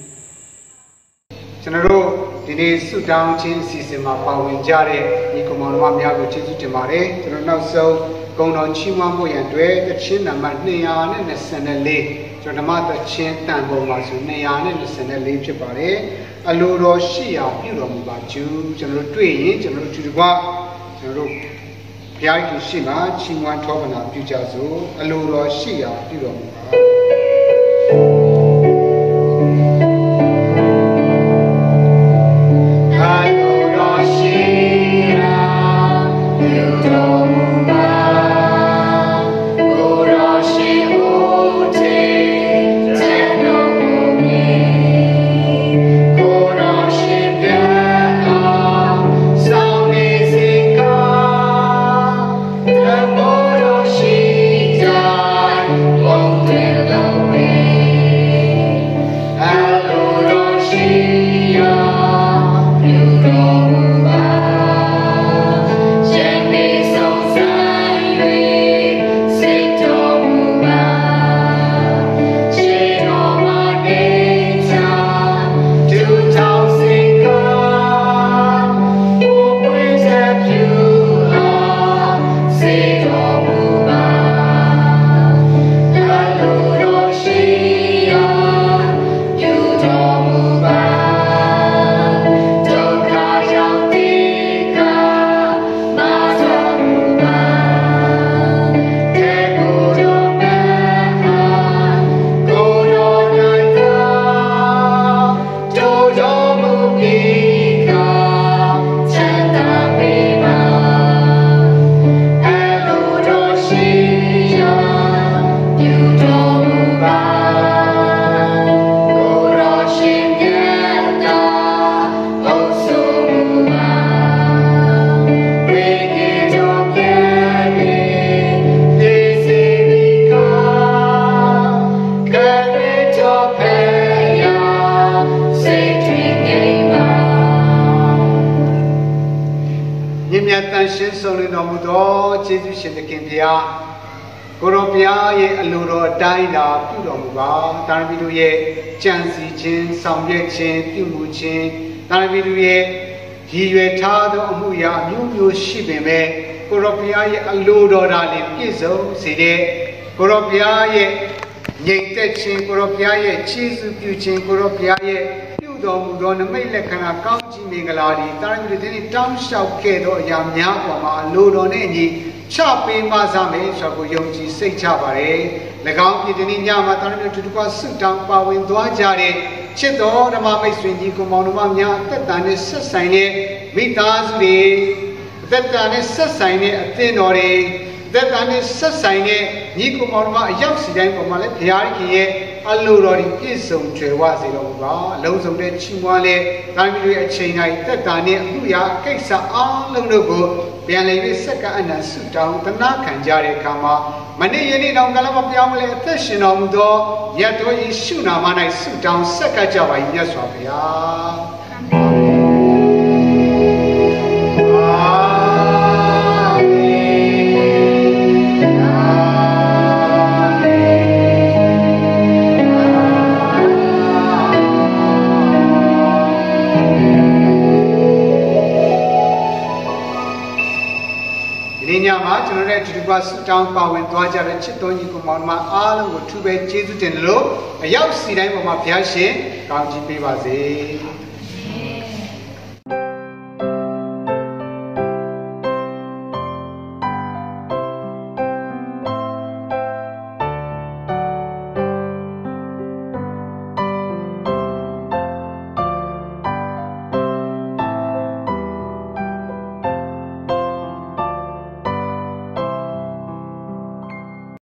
ကျွန်တော်တို့ဒီနေ့ဆုတောင်းခြင်းအစီအစဉ်မှာပါဝင်ကြတဲ့ညီကောင်မောင်တို့များကိုကျေးဇူးတင်ပါတယ်ကျွန်တော်နောက်ဆုံးဂုဏ်တော်ချီးမွမ်းဖို့ရန်အတွက်တခြင်းနံပါတ်နှစ်ရာနဲ့နှစ်ဆယ်လေးကျွန်တော်ဓမ္မတခြင်းတန်ပုံမှာဆိုနှစ်ရာနဲ့နှစ်ဆယ်လေးဖြစ်ပါတယ်အလိုတော်ရှိရာပြုတော်မူပါကျူးကျွန်တော်တို့တွေ့ရင်ကျွန်တော်တို့ဒီကွာကျွန်တော်တို့ဘုရားကြီးရှိမှချီးမွမ်းထောပနာပြုကြစို့အလိုတော်ရှိရာပြုတော်မူပါကျေးဇူးရှင်သခင်ဘုရားကိုရောဘုရားရဲ့အလိုတော်အတိုင်းသာပြုတော်မူပါတာရမီတို့ရဲ့ကြံစည်ခြင်းဆောင်ရွက်ခြင်းပြုမှုခြင်းတာရမီတို့ရဲ့ရည်ရွယ်ထားသောအမှုရာအမျိုးမျိုးရှိပေမဲ့ကိုရောဘုရားရဲ့အလိုတော်ဓာတ်နဲ့ပြည့်စုံစေတဲ့ကိုရောဘုရားရဲ့ငြိမ်သက်ခြင်းကိုရောဘုရားရဲ့ခြေဆုပြုခြင်းကိုရောဘုရားရဲ့ပြုတော်မူသောနမိတ်လက္ခဏာကောင်းကြီးမင်္ဂလာတွေတာရမီတွေတင်းတောင်းလျှောက်ခဲ့သောအရာများပေါ်မှာအလိုတော်နဲ့အညီချပေးမှစမယ်ဆိုကိုယုံကြည်စိတ်ချပါတယ်၎င်းပြည်တည်းညမှာတာရမီတူတူကဆုတောင်းပါဝင်သွားကြတဲ့ချစ်တော်ဓမ္မမိတ်ဆွေကြီးကိုမောင်နှမများအသက်တာနဲ့ဆက်ဆိုင်တဲ့မိသားစုတွေအသက်တာနဲ့ဆက်ဆိုင်တဲ့အသင်းတော်တွေသက်တာနဲ့ဆက်ဆိုင်တဲ့ညီကိုမောင်နှမအရောက်စီတိုင်းပေါ်မှာလည်းဘုရားခင်ရဲ့အလိုတော်တွေပြည့်စုံကြွယ်ဝစေတော်မူပါအလုံးစုံတဲ့ချီးမွမ်းလဲတာမီတွေအချိန်တိုင်းသက်တာနဲ့အမှုရာကိစ္စအားလုံးတို့ကိုပြန်လည်ပြီးစက္ကအနန္တဆုတောင်းသနာခံကြတဲ့အခါမှာမနေ့ယနေ့တောင်ကလည်းမပြောင်းမလဲအသက်ရှင်တော်မူသောမြတ်တော်ယေရှုနာမ၌ဆုတောင်းဆက်ကပ်ကြပါ၏မြတ်စွာဘုရားကျွန်တော်တို့ဒီကဆုတောင်းပါဝင်သွားကြတဲ့ချစ်တော်ညီကိုမောင်နှမအားလုံးကိုထူးပဲကျေးဇူးတင်လို့အရောက်စီတိုင်းပေါ်မှာဘုရားရှင်ကောင်းချီးပေးပါစေ